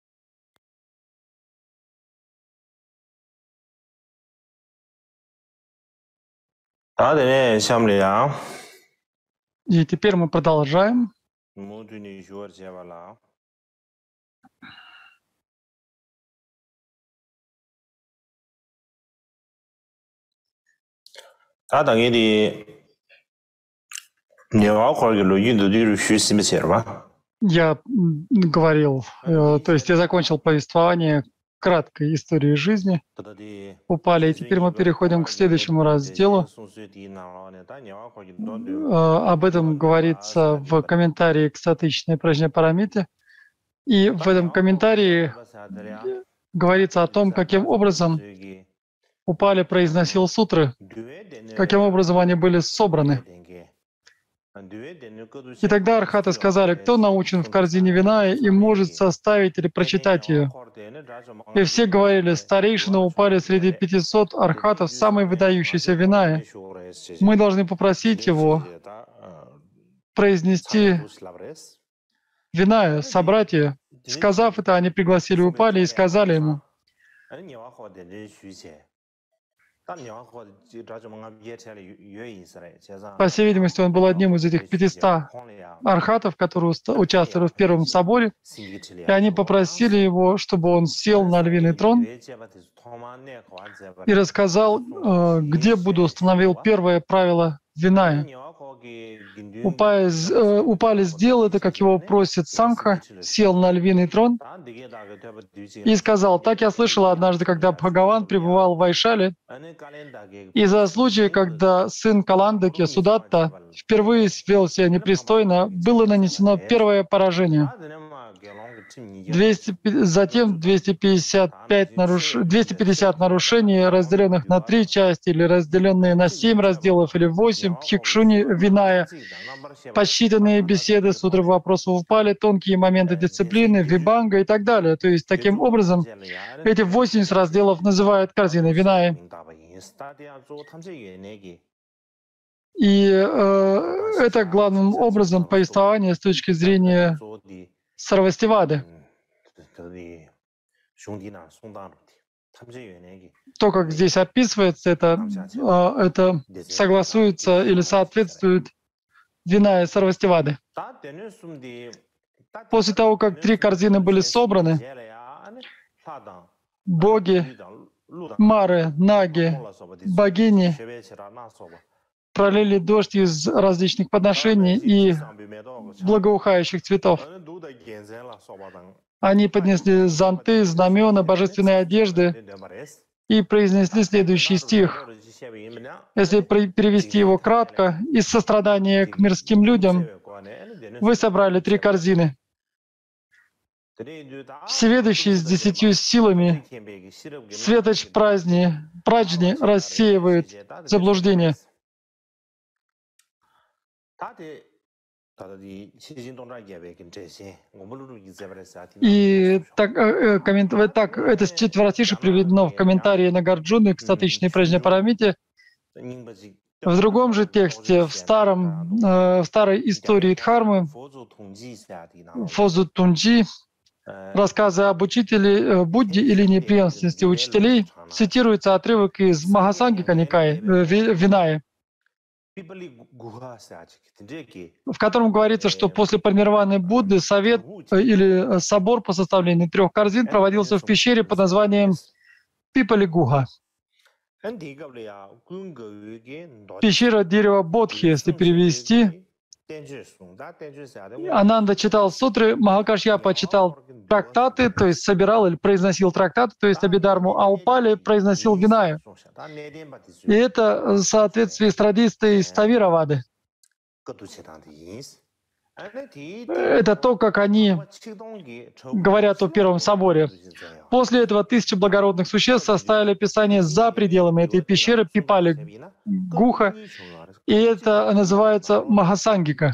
Speaker 2: И теперь мы продолжаем. Я говорил, то есть я закончил повествование краткой истории жизни Упали, и теперь мы переходим к следующему разделу. Об этом говорится в комментарии к статичной Праджняпарамите. И в этом комментарии говорится о том, каким образом Упали произносил сутры, каким образом они были собраны. И тогда архаты сказали: кто научен в корзине вина и может составить или прочитать ее? И все говорили: старейшина Упали среди пятисот архатов, самый выдающийся вина. Мы должны попросить его произнести вина, собрать ее. Сказав это, они пригласили Упали и сказали ему: по всей видимости, он был одним из этих пятисот архатов, которые участвовали в первом соборе, и они попросили его, чтобы он сел на львиный трон и рассказал, где Будда установил первое правило виная. Упали, Упали сделал это, как его просит Сангха, сел на львиный трон и сказал: так я слышал однажды, когда Бхагаван пребывал в Вайшале, из-за случая, когда сын Каландаки, Судатта, впервые вел себя непристойно, было нанесено первое поражение. двести, затем двести пятьдесят пять наруш... двести пятьдесят нарушений, разделенных на три части, или разделенные на семь разделов, или восемь, Бхикшуни Виная, посчитанные беседы, сутры вопросов упали, тонкие моменты дисциплины, вибанга и так далее. То есть, таким образом, эти восемьдесят разделов называют корзиной Виная. И э, это главным образом повествование с точки зрения Сарвастивады. То, как здесь описывается, это, э, это согласуется или соответствует Виная Сарвастивады. После того, как три корзины были собраны, боги, мары, наги, богини пролили дождь из различных подношений и благоухающих цветов. Они поднесли зонты, знамена, божественные одежды и произнесли следующий стих. Если перевести его кратко, из сострадания к мирским людям вы собрали три корзины. Всеведущий с десятью силами, светоч праздни, праджни рассеивает заблуждение. И так, э, коммент, так это четверостишее приведено в комментарии Нагарджуны к статичной прежней Парамите. В другом же тексте, в, старом, э, в старой истории Дхармы, Фозу Тунджи, рассказы об учителе Будде или непреемственности учителей, цитируется отрывок из Махасангика Никая, э, Виная, в котором говорится, что после паринирваны Будды совет или собор по составлению трех корзин проводился в пещере под названием Пипали-Гуха. Пещера дерева Бодхи, если перевести. Ананда читал сутры, Махакашьяпа читал трактаты, то есть собирал или произносил трактаты, то есть Абидарму, а Упали произносил Винаю. И это в соответствии с традицией Ставиравады. Это то, как они говорят о Первом соборе. После этого тысячи благородных существ составили описание за пределами этой пещеры Пипали Гуха, и это называется Махасангика.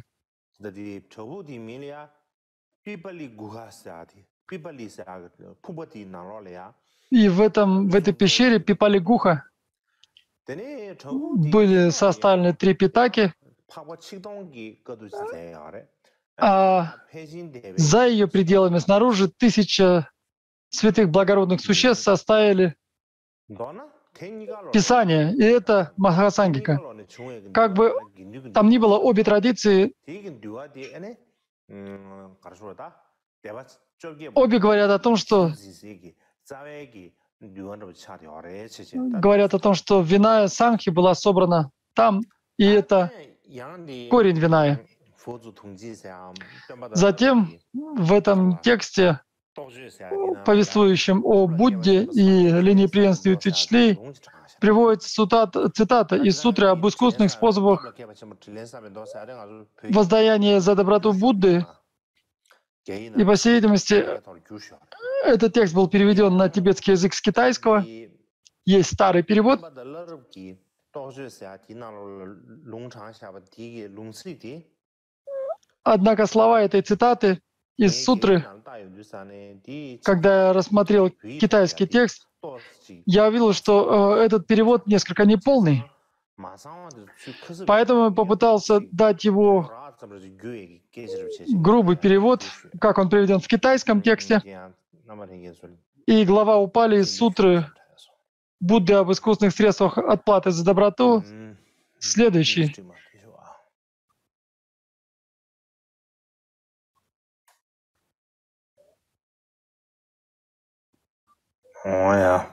Speaker 2: И в, этом, в этой пещере Пипали Гуха были составлены три питаки, а за ее пределами снаружи тысяча святых благородных существ составили Писание, и это Махасангика. Как бы там ни было, обе традиции, обе говорят о том, что говорят о том, что Виная Сангхи была собрана там, и это корень Виная. Затем в этом тексте, повествующем о Будде и линии преемственности учителей, приводится цитата, цитата из сутры об искусственных способах воздаяния за доброту Будды. И, по всей видимости, этот текст был переведен на тибетский язык с китайского. Есть старый перевод. Однако слова этой цитаты из сутры, когда я рассмотрел китайский текст, я увидел, что э, этот перевод несколько неполный. Поэтому я попытался дать его грубый перевод, как он приведен в китайском тексте. И глава Упали из сутры Будды об искусственных средствах отплаты за доброту следующий.
Speaker 1: Оя.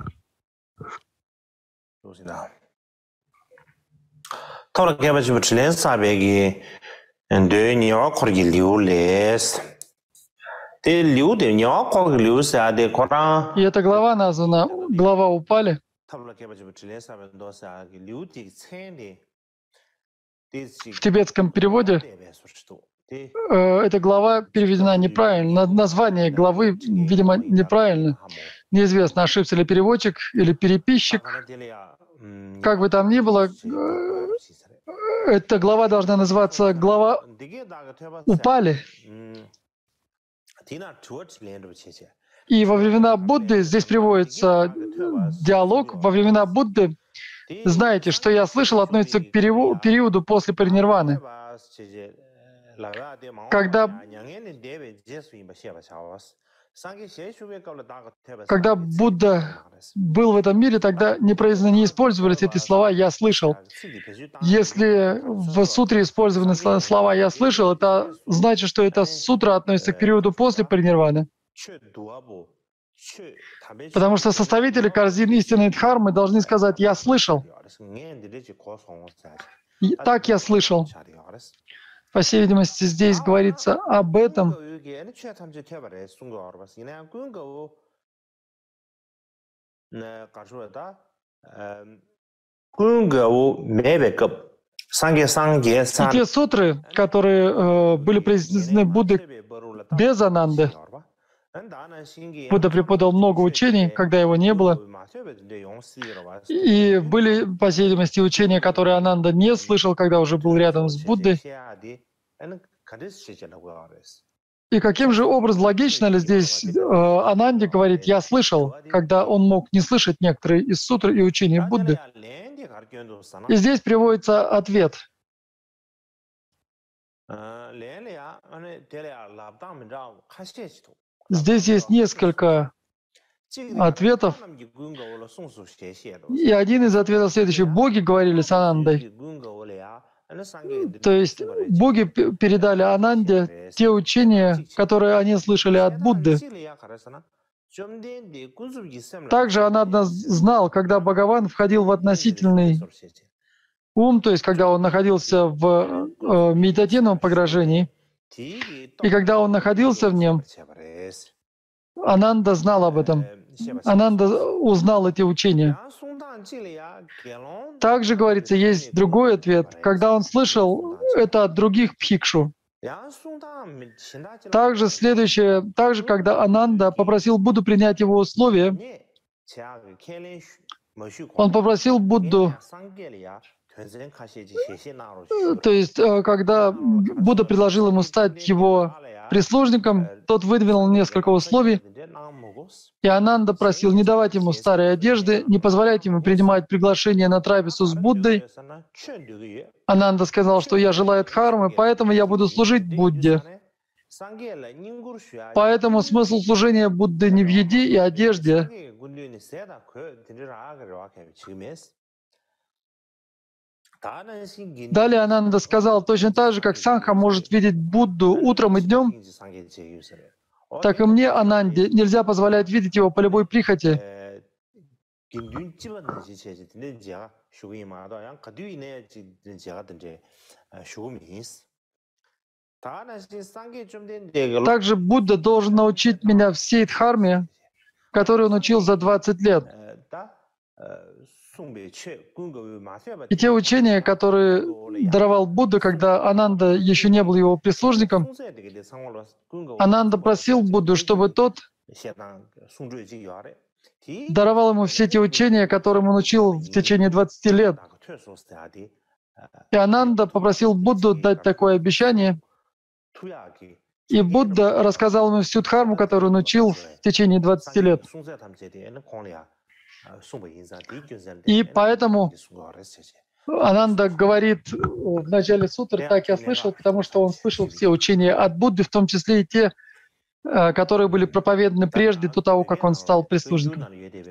Speaker 1: Тора кебачи бчлен сабеги ндö ньо корги лиулес. Те лиуде ньо корги лиуса де кора.
Speaker 2: И эта глава названа глава Упали. В тибетском переводе эта глава переведена неправильно. Название главы, видимо, неправильно. Неизвестно, ошибся ли переводчик или переписчик. Как бы там ни было, эта глава должна называться «Глава упали». И во времена Будды, здесь приводится диалог, во времена Будды, знаете, что я слышал, относится к периоду, периоду после паринирваны, когда, когда Будда был в этом мире, тогда непроизвольно не использовались эти слова «я слышал». Если в сутре использованы слова «я слышал», это значит, что эта сутра относится к периоду после паринирваны. Потому что составители корзин истинной дхармы должны сказать «я слышал». И так я слышал. По всей видимости, здесь говорится об этом. И те сутры, которые э, были произнесены Буддой без Ананды, Будда преподал много учений, когда его не было. И были, по всей видимости, учения, которые Ананда не слышал, когда уже был рядом с Буддой. И каким же образом, логично ли здесь э, Ананде говорит «я слышал», когда он мог не слышать некоторые из сутр и учений Будды? И здесь приводится ответ. Здесь есть несколько ответов. И один из ответов следующий. Боги говорили с Анандой. То есть боги передали Ананде те учения, которые они слышали от Будды. Также Ананда знал, когда Бхагаван входил в относительный ум, то есть когда он находился в э, медитативном погружении, и когда он находился в нем, Ананда знал об этом. Ананда узнал эти учения. Также, говорится, есть другой ответ, когда он слышал это от других бхикшу. Также следующее, также, когда Ананда попросил Будду принять его условия, он попросил Будду, то есть, когда Будда предложил ему стать его прислужником, тот выдвинул несколько условий, и Ананда просил не давать ему старой одежды, не позволять ему принимать приглашение на трапезу с Буддой. Ананда сказал, что я желаю дхармы, поэтому я буду служить Будде. Поэтому смысл служения Будды не в еде и одежде. Далее Ананда сказал, точно так же, как Сангха может видеть Будду утром и днем, так и мне, Ананде, нельзя позволять видеть его по любой прихоти. Также Будда должен научить меня всей дхарме, которую он учил за двадцать лет. И те учения, которые даровал Будда, когда Ананда еще не был его прислужником, Ананда просил Будду, чтобы тот даровал ему все те учения, которым он учил в течение двадцати лет. И Ананда попросил Будду дать такое обещание, и Будда рассказал ему всю дхарму, которую он учил в течение двадцати лет. И поэтому Ананда говорит в начале сутры, так я слышал, потому что он слышал все учения от Будды, в том числе и те, которые были проповеданы прежде до того, как он стал прислужником.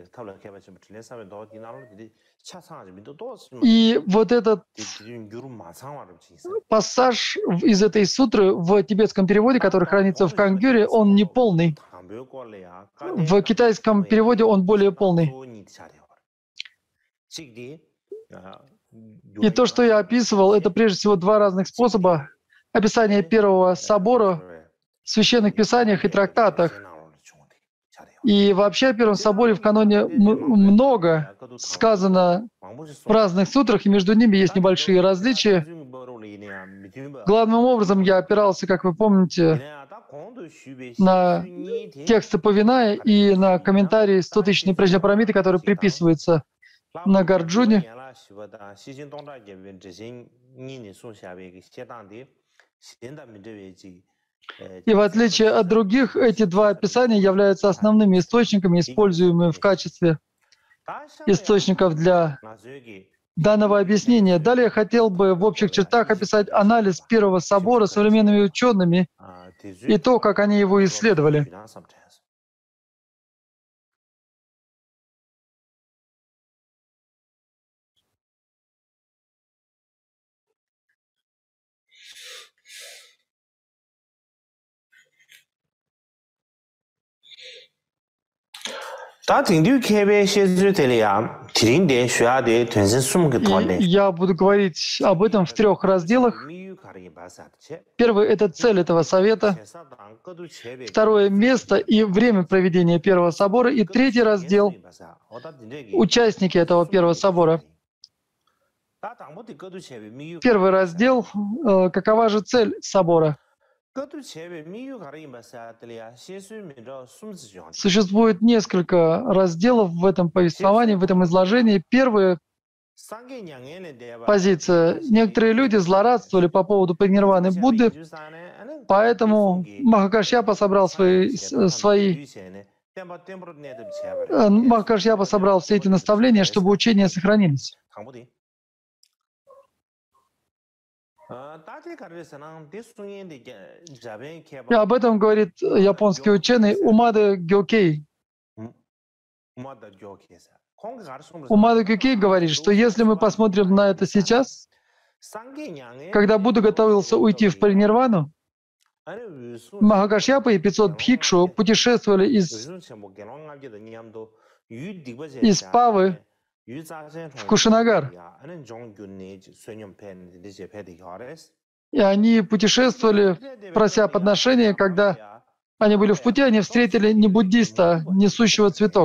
Speaker 2: И вот этот пассаж из этой сутры в тибетском переводе, который хранится в Кангюре, он не полный. В китайском переводе он более полный. И то, что я описывал, это прежде всего два разных способа описания первого собора в священных писаниях и трактатах. И вообще о Первом соборе в каноне много сказано в разных сутрах, и между ними есть небольшие различия. Главным образом я опирался, как вы помните, на тексты Повиная и на комментарии стотысячной Праджнапарамиты, который приписывается Нагарджуне. И в отличие от других, эти два описания являются основными источниками, используемыми в качестве источников для данного объяснения. Далее я хотел бы в общих чертах описать анализ Первого собора современными учеными и то, как они его исследовали. И я буду говорить об этом в трех разделах. Первый — это цель этого совета. Второе — место и время проведения Первого собора. И третий раздел — участники этого Первого собора. Первый раздел — какова же цель собора? Существует несколько разделов в этом повествовании, в этом изложении. Первая позиция. Некоторые люди злорадствовали по поводу паринирваны Будды, поэтому Махакашьяпа собрал свои, свои Махакашьяпа собрал все эти наставления, чтобы учения сохранились. И об этом говорит японский ученый Умада Гёкей. Умада Гёкей говорит, что если мы посмотрим на это сейчас, когда Будда готовился уйти в паринирвану, Махакашьяпа и пятьсот бхикшу путешествовали из, из Павы в Кушинагар. И они путешествовали, прося подношения. Когда они были в пути, они встретили не буддиста, несущего цветок.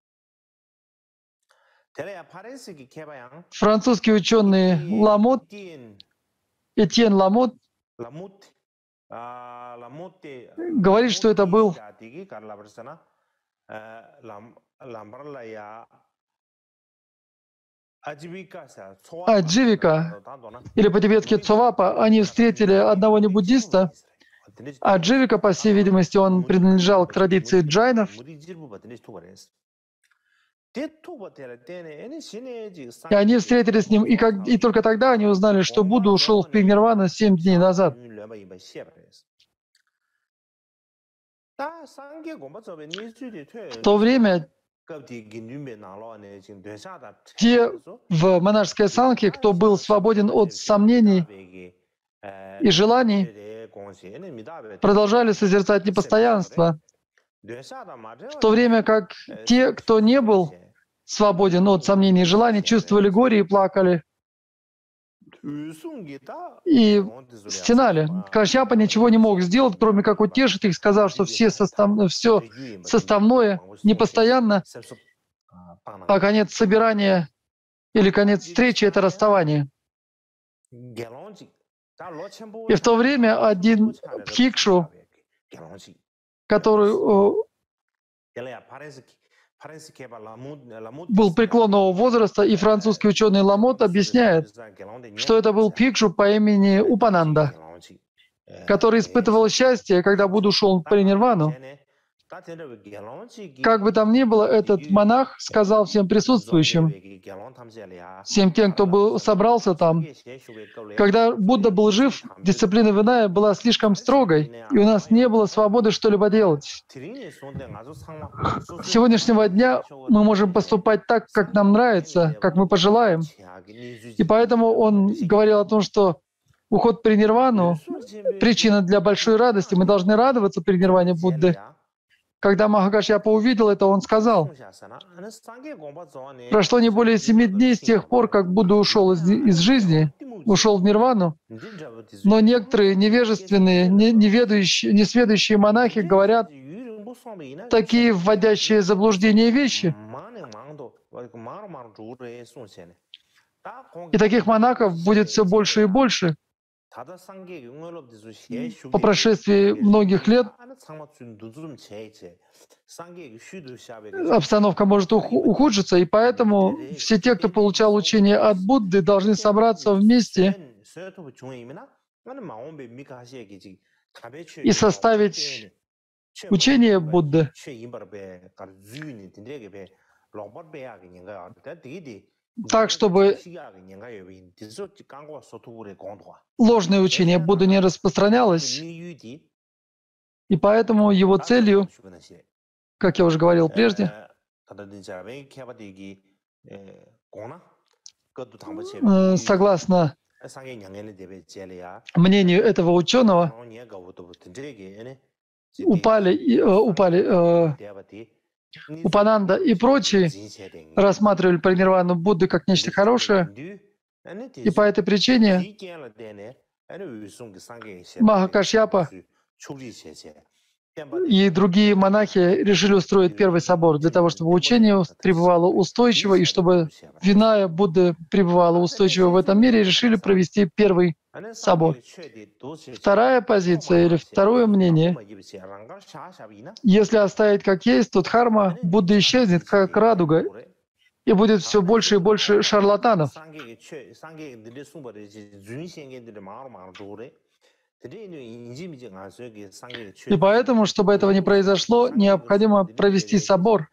Speaker 2: Французский ученый Ламот, Этьен Ламот, говорит, что это был Адживика, или по-тибетски Цовапа. Они встретили одного небуддиста. Адживика, по всей видимости, он принадлежал к традиции джайнов. И они встретились с ним, и, как, и только тогда они узнали, что Будда ушел в паринирвану семь дней назад. В то время те в монашеской санхе, кто был свободен от сомнений и желаний, продолжали созерцать непостоянство, в то время как те, кто не был свободен от сомнений и желаний, чувствовали горе и плакали, и стенали. Кашьяпа ничего не мог сделать, кроме как утешить их, сказав, что все состав... все составное, непостоянно, а конец собирания или конец встречи — это расставание. И в то время один бхикшу, который был преклонного возраста, и французский ученый Ламот объясняет, что это был бхикшу по имени Упананда, который испытывал счастье, когда Будда ушел в паринирвану. Как бы там ни было, этот монах сказал всем присутствующим, всем тем, кто был, собрался там, когда Будда был жив, дисциплина Виная была слишком строгой, и у нас не было свободы что-либо делать. С сегодняшнего дня мы можем поступать так, как нам нравится, как мы пожелаем. И поэтому он говорил о том, что уход в паринирвану — причина для большой радости. Мы должны радоваться паринирване Будды. Когда Махакашьяпа увидел это, он сказал: прошло не более семи дней с тех пор, как Будда ушел из, из жизни, ушел в нирвану, но некоторые невежественные, не, неведающие, несведущие монахи говорят такие вводящие в заблуждение вещи. И таких монахов будет все больше и больше. по прошествии многих лет обстановка может ухудшиться, и поэтому все те, кто получал учение от Будды, должны собраться вместе и составить учение Будды. Так, чтобы ложное учение Будды не распространялось, и поэтому его целью, как я уже говорил прежде, согласно мнению этого ученого, упали, упали Упананда и прочие рассматривали паринирвану Будды как нечто хорошее, и по этой причине Махакашьяпа и другие монахи решили устроить первый собор для того, чтобы учение пребывало устойчиво, и чтобы Виная Будды пребывала устойчиво в этом мире, решили провести первый собор. Вторая позиция или второе мнение: если оставить как есть, то дхарма Будды исчезнет, как радуга, и будет все больше и больше шарлатанов. И поэтому, чтобы этого не произошло, необходимо провести собор,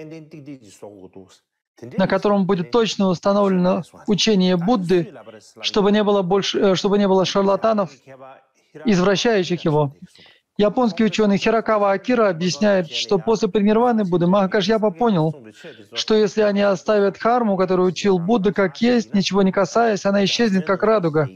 Speaker 2: на котором будет точно установлено учение Будды, чтобы не было больше, чтобы не было шарлатанов, извращающих его. Японский ученый Хирокава Акира объясняет, что после паринирваны Будды Махакашьяпа понял, что если они оставят дхарму, которую учил Будда как есть, ничего не касаясь, она исчезнет как радуга.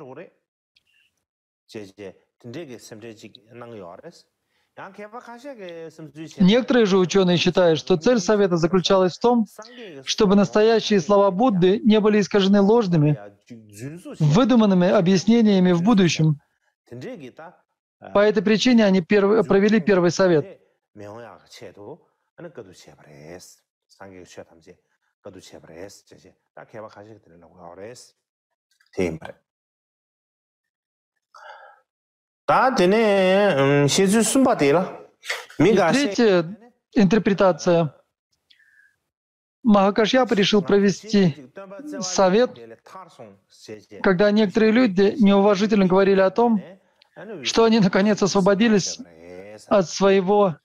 Speaker 2: Некоторые же ученые считают, что цель совета заключалась в том, чтобы настоящие слова Будды не были искажены ложными, выдуманными объяснениями в будущем. По этой причине они перв... провели первый совет. И третья интерпретация. Махакашьяпа решил провести совет, когда некоторые люди неуважительно говорили о том, что они наконец освободились от своего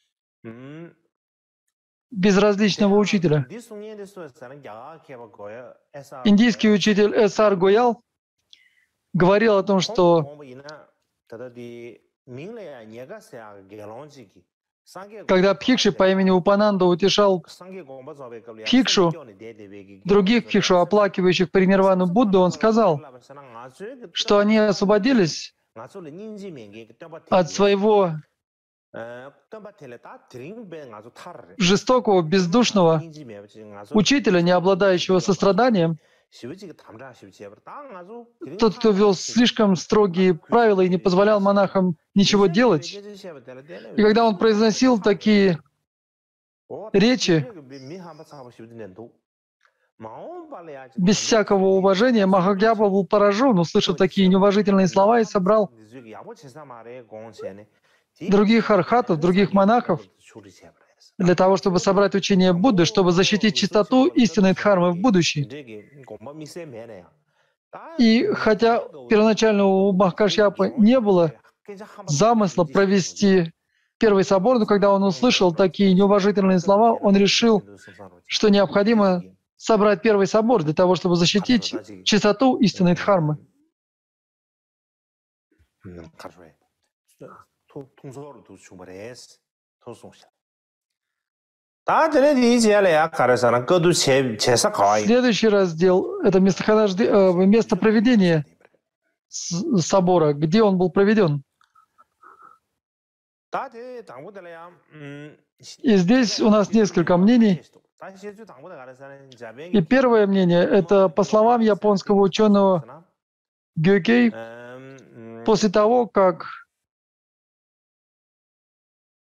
Speaker 2: безразличного учителя. Индийский учитель Эс Ар Гоял говорил о том, что когда Бхикши по имени Упананда утешал Бхикшу, других Бхикшу, оплакивающих паринирвану Будду, он сказал, что они освободились от своего жестокого, бездушного учителя, не обладающего состраданием, тот, кто ввел слишком строгие правила и не позволял монахам ничего делать. И когда он произносил такие речи, без всякого уважения, Махакашьяпа был поражен, услышав такие неуважительные слова, и собрал других архатов, других монахов, для того, чтобы собрать учение Будды, чтобы защитить чистоту истинной дхармы в будущем. И хотя первоначально у Махакашьяпы не было замысла провести первый собор, но когда он услышал такие неуважительные слова, он решил, что необходимо собрать первый собор для того, чтобы защитить чистоту истинной дхармы. Следующий раздел — это местохождение, место проведения собора, где он был проведен. И здесь у нас несколько мнений. И первое мнение — это по словам японского ученого Гёкей, после того, как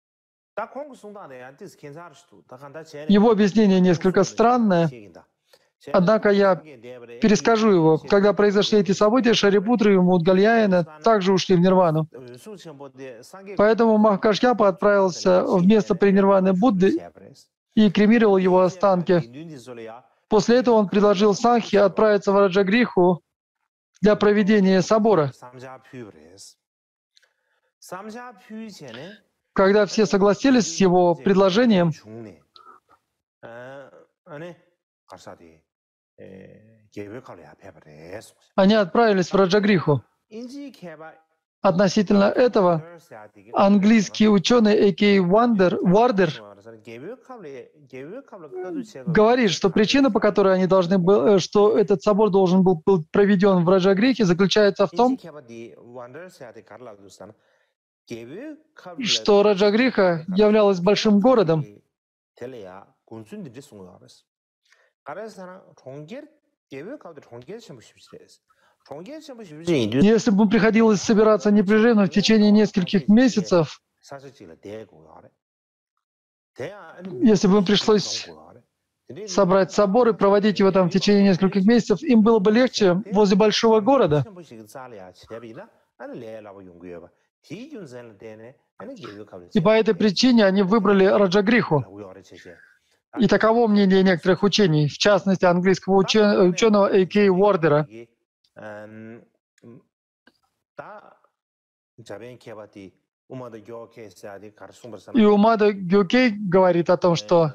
Speaker 2: его объяснение несколько странное. Однако я перескажу его. Когда произошли эти события, Шарипутры и Мудгальяина также ушли в нирвану. Поэтому Махакашьяпа отправился в место принирваны Будды и кремировал его останки. После этого он предложил Сангхе отправиться в Раджагриху для проведения собора. Когда все согласились с его предложением, они отправились в Раджагриху. Относительно этого, английский ученый А К Вардер, Вардер говорит, что причина, по которой они должны были, что этот собор должен был быть проведен в Раджагрихе, заключается в том, что Раджагриха являлась большим городом. Если бы приходилось собираться непрерывно в течение нескольких месяцев, если бы им пришлось собрать собор и проводить его там в течение нескольких месяцев, им было бы легче возле большого города. И по этой причине они выбрали Раджагриху. И таково мнение некоторых учений, в частности английского учен- ученого А К Вардера. И Умада Гёкей говорит о том, что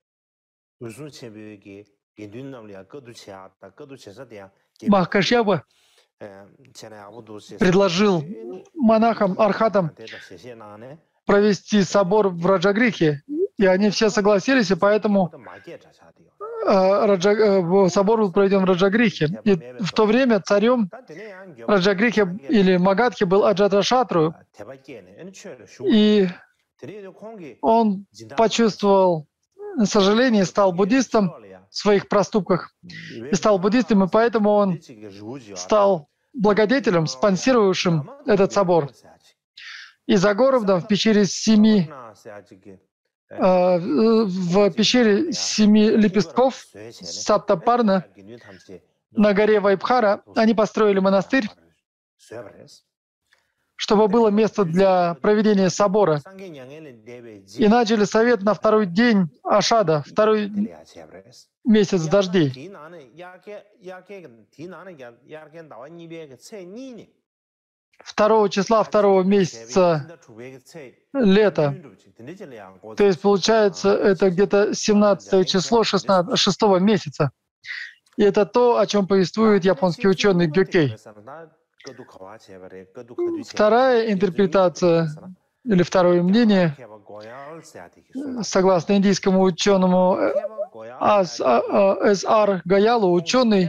Speaker 2: Махакашьяпа предложил монахам, архатам провести собор в Раджагрихе, и они все согласились, и поэтому э, Раджа, э, собор был проведен в Раджагрихе. И в то время царем Раджагрихи или Магадхи был Аджаташатру, и он почувствовал сожаление, стал буддистом в своих проступках, и стал буддистом, и поэтому он стал благодетелем, спонсировавшим этот собор. И за городом в пещере семи, э, в пещере семи лепестков Саттапарна на горе Вайбхара они построили монастырь, чтобы было место для проведения собора. И начали совет на второй день Ашада, второй месяц дождей. Второго числа второго месяца лета. То есть получается это где-то семнадцатое число шестнадцатого, шестого месяца. И это то, о чем повествует японский ученый Гёкей. Вторая интерпретация или второе мнение, согласно индийскому ученому С Р Гаялу, ученый,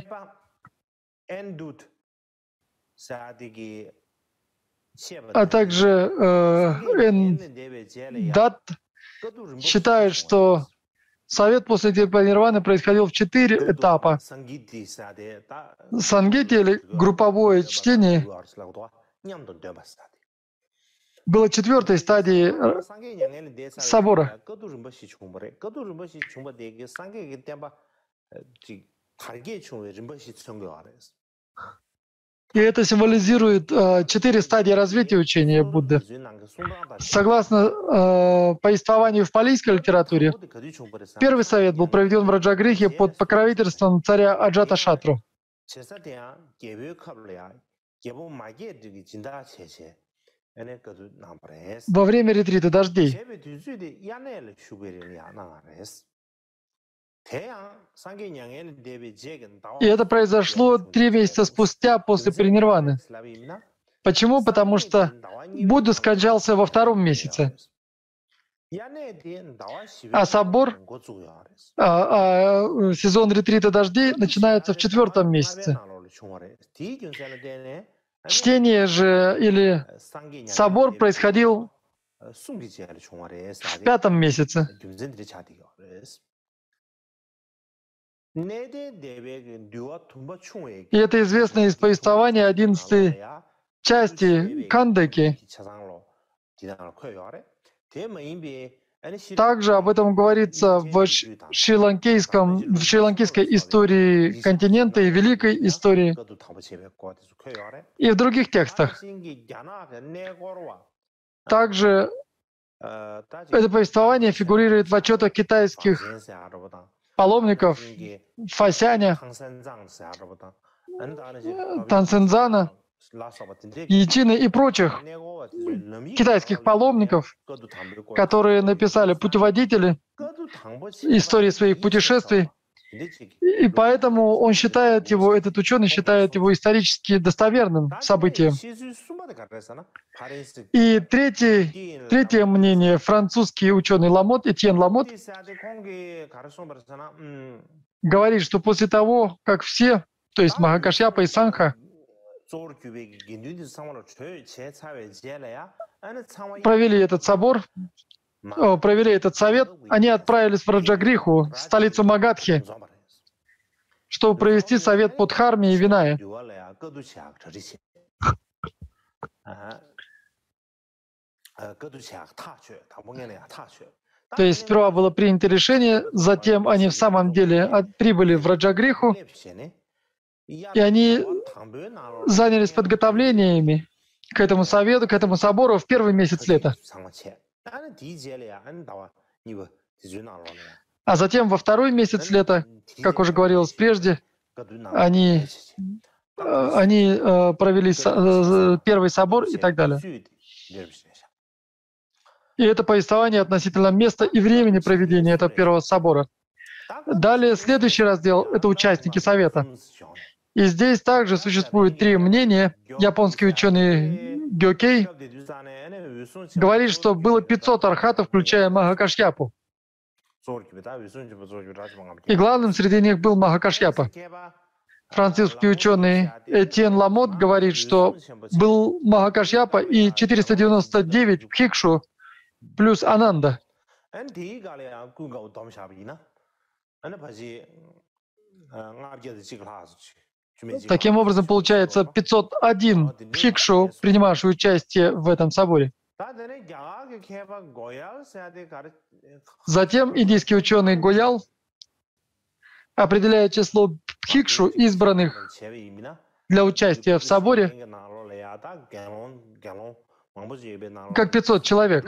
Speaker 2: а также э, Н. Дат считают, что совет после нирваны происходил в четыре этапа. Сангити или групповое чтение было четвертой стадией собора. И это символизирует э, четыре стадии развития учения Будды. Согласно э, повествованию в палийской литературе, первый совет был проведен в Раджагрихе под покровительством царя Аджаташатру. Во время ретрита дождей. И это произошло три месяца спустя после паринирваны. Почему? Потому что Будда скончался во втором месяце. А собор, а, а, сезон ретрита дождей начинается в четвертом месяце. Чтение же или собор происходил в пятом месяце. И это известно из повествования одиннадцатой части Кандаки. Также об этом говорится в шри-ланкийском, в шри-ланкийской истории континента и великой истории, и в других текстах. Также это повествование фигурирует в отчетах китайских паломников Фасяня, Тансензана, Ячины и прочих китайских паломников, которые написали путеводители истории своих путешествий. И поэтому он считает его, этот ученый считает его исторически достоверным событием. И третий, третье мнение, французский ученый Ламот, Этьен Ламот, говорит, что после того, как все, то есть Махакашьяпа и Сангха, провели этот собор, о, провели этот совет, они отправились в Раджагриху, столицу Магадхи, чтобы провести совет по Дхарме и Винае. То есть сперва было принято решение, затем они в самом деле от, прибыли в Раджагриху, и они занялись подготовлениями к этому совету, к этому собору в первый месяц лета. А затем во второй месяц лета, как уже говорилось прежде, они, они провели первый собор и так далее. И это повествование относительно места и времени проведения этого первого собора. Далее, следующий раздел — это участники совета. И здесь также существует три мнения. Японский ученый Гёкей говорит, что было пятьсот архатов, включая Махакашьяпу. И главным среди них был Махакашьяпа. Французский ученый Этьен Ламот говорит, что был Махакашьяпа и четыреста девяносто девять Бхикшу плюс Ананда. Таким образом, получается пятьсот один Бхикшу, принимавший участие в этом соборе. Затем индийский ученый Гоял определяет число Бхикшу, избранных для участия в соборе, как пятьсот человек.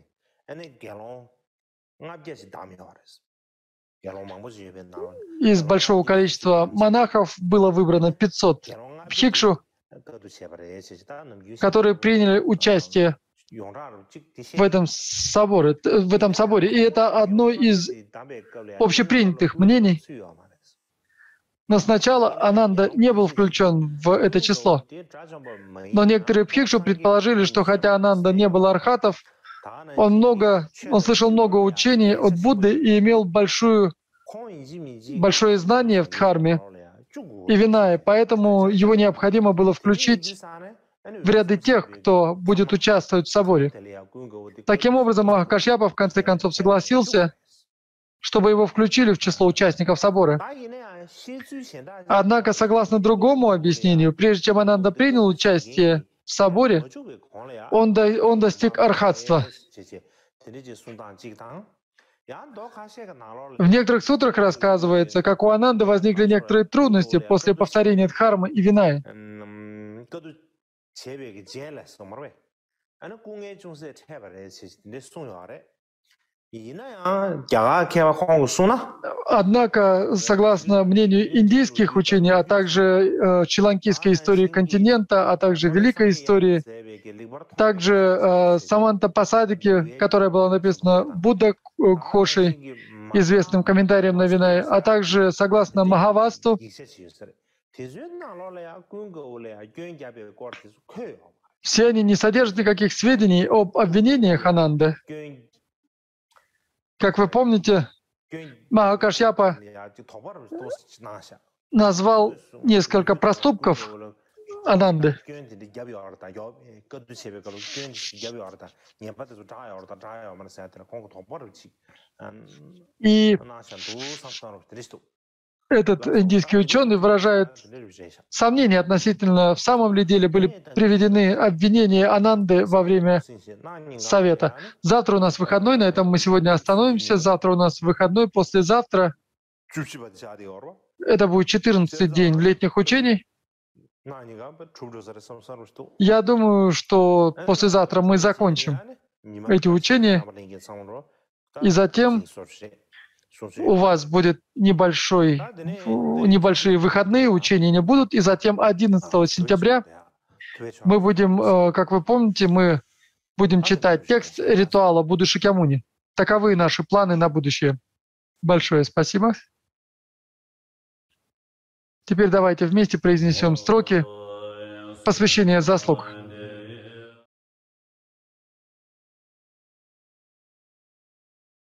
Speaker 2: Из большого количества монахов было выбрано пятьсот Бхикшу, которые приняли участие в этом соборе, в этом соборе. И это одно из общепринятых мнений. Но сначала Ананда не был включен в это число. Но некоторые Бхикшу предположили, что хотя Ананда не был архатов, он, много, он слышал много учений от Будды и имел большую, большое знание в Дхарме и Винае, поэтому его необходимо было включить в ряды тех, кто будет участвовать в соборе. Таким образом, Махакашьяпа в конце концов согласился, чтобы его включили в число участников собора. Однако, согласно другому объяснению, прежде чем Ананда принял участие в соборе, он, до, он достиг архатства. В некоторых сутрах рассказывается, как у Ананды возникли некоторые трудности после повторения Дхармы и Винае. Однако, согласно мнению индийских учений, а также э, шри-ланкийской истории континента, а также великой истории, также э, Саманта Пасадики, которая была написана Будда Кхошей, известным комментарием на Винае, а также согласно Махавасту, все они не содержат никаких сведений об обвинениях Ананды. Как вы помните, Махакашьяпа назвал несколько проступков Ананды. И этот индийский ученый выражает сомнения относительно, в самом ли деле были приведены обвинения Ананды во время совета. Завтра у нас выходной, на этом мы сегодня остановимся. Завтра у нас выходной, послезавтра. Это будет четырнадцатый день летних учений. Я думаю, что послезавтра мы закончим эти учения, и затем у вас будет небольшой, небольшие выходные, учения не будут, и затем одиннадцатого сентября мы будем, как вы помните, мы будем читать текст ритуала Будды Шакьямуни. Таковы наши планы на будущее. Большое спасибо. Теперь давайте вместе произнесем строки посвящения заслуг.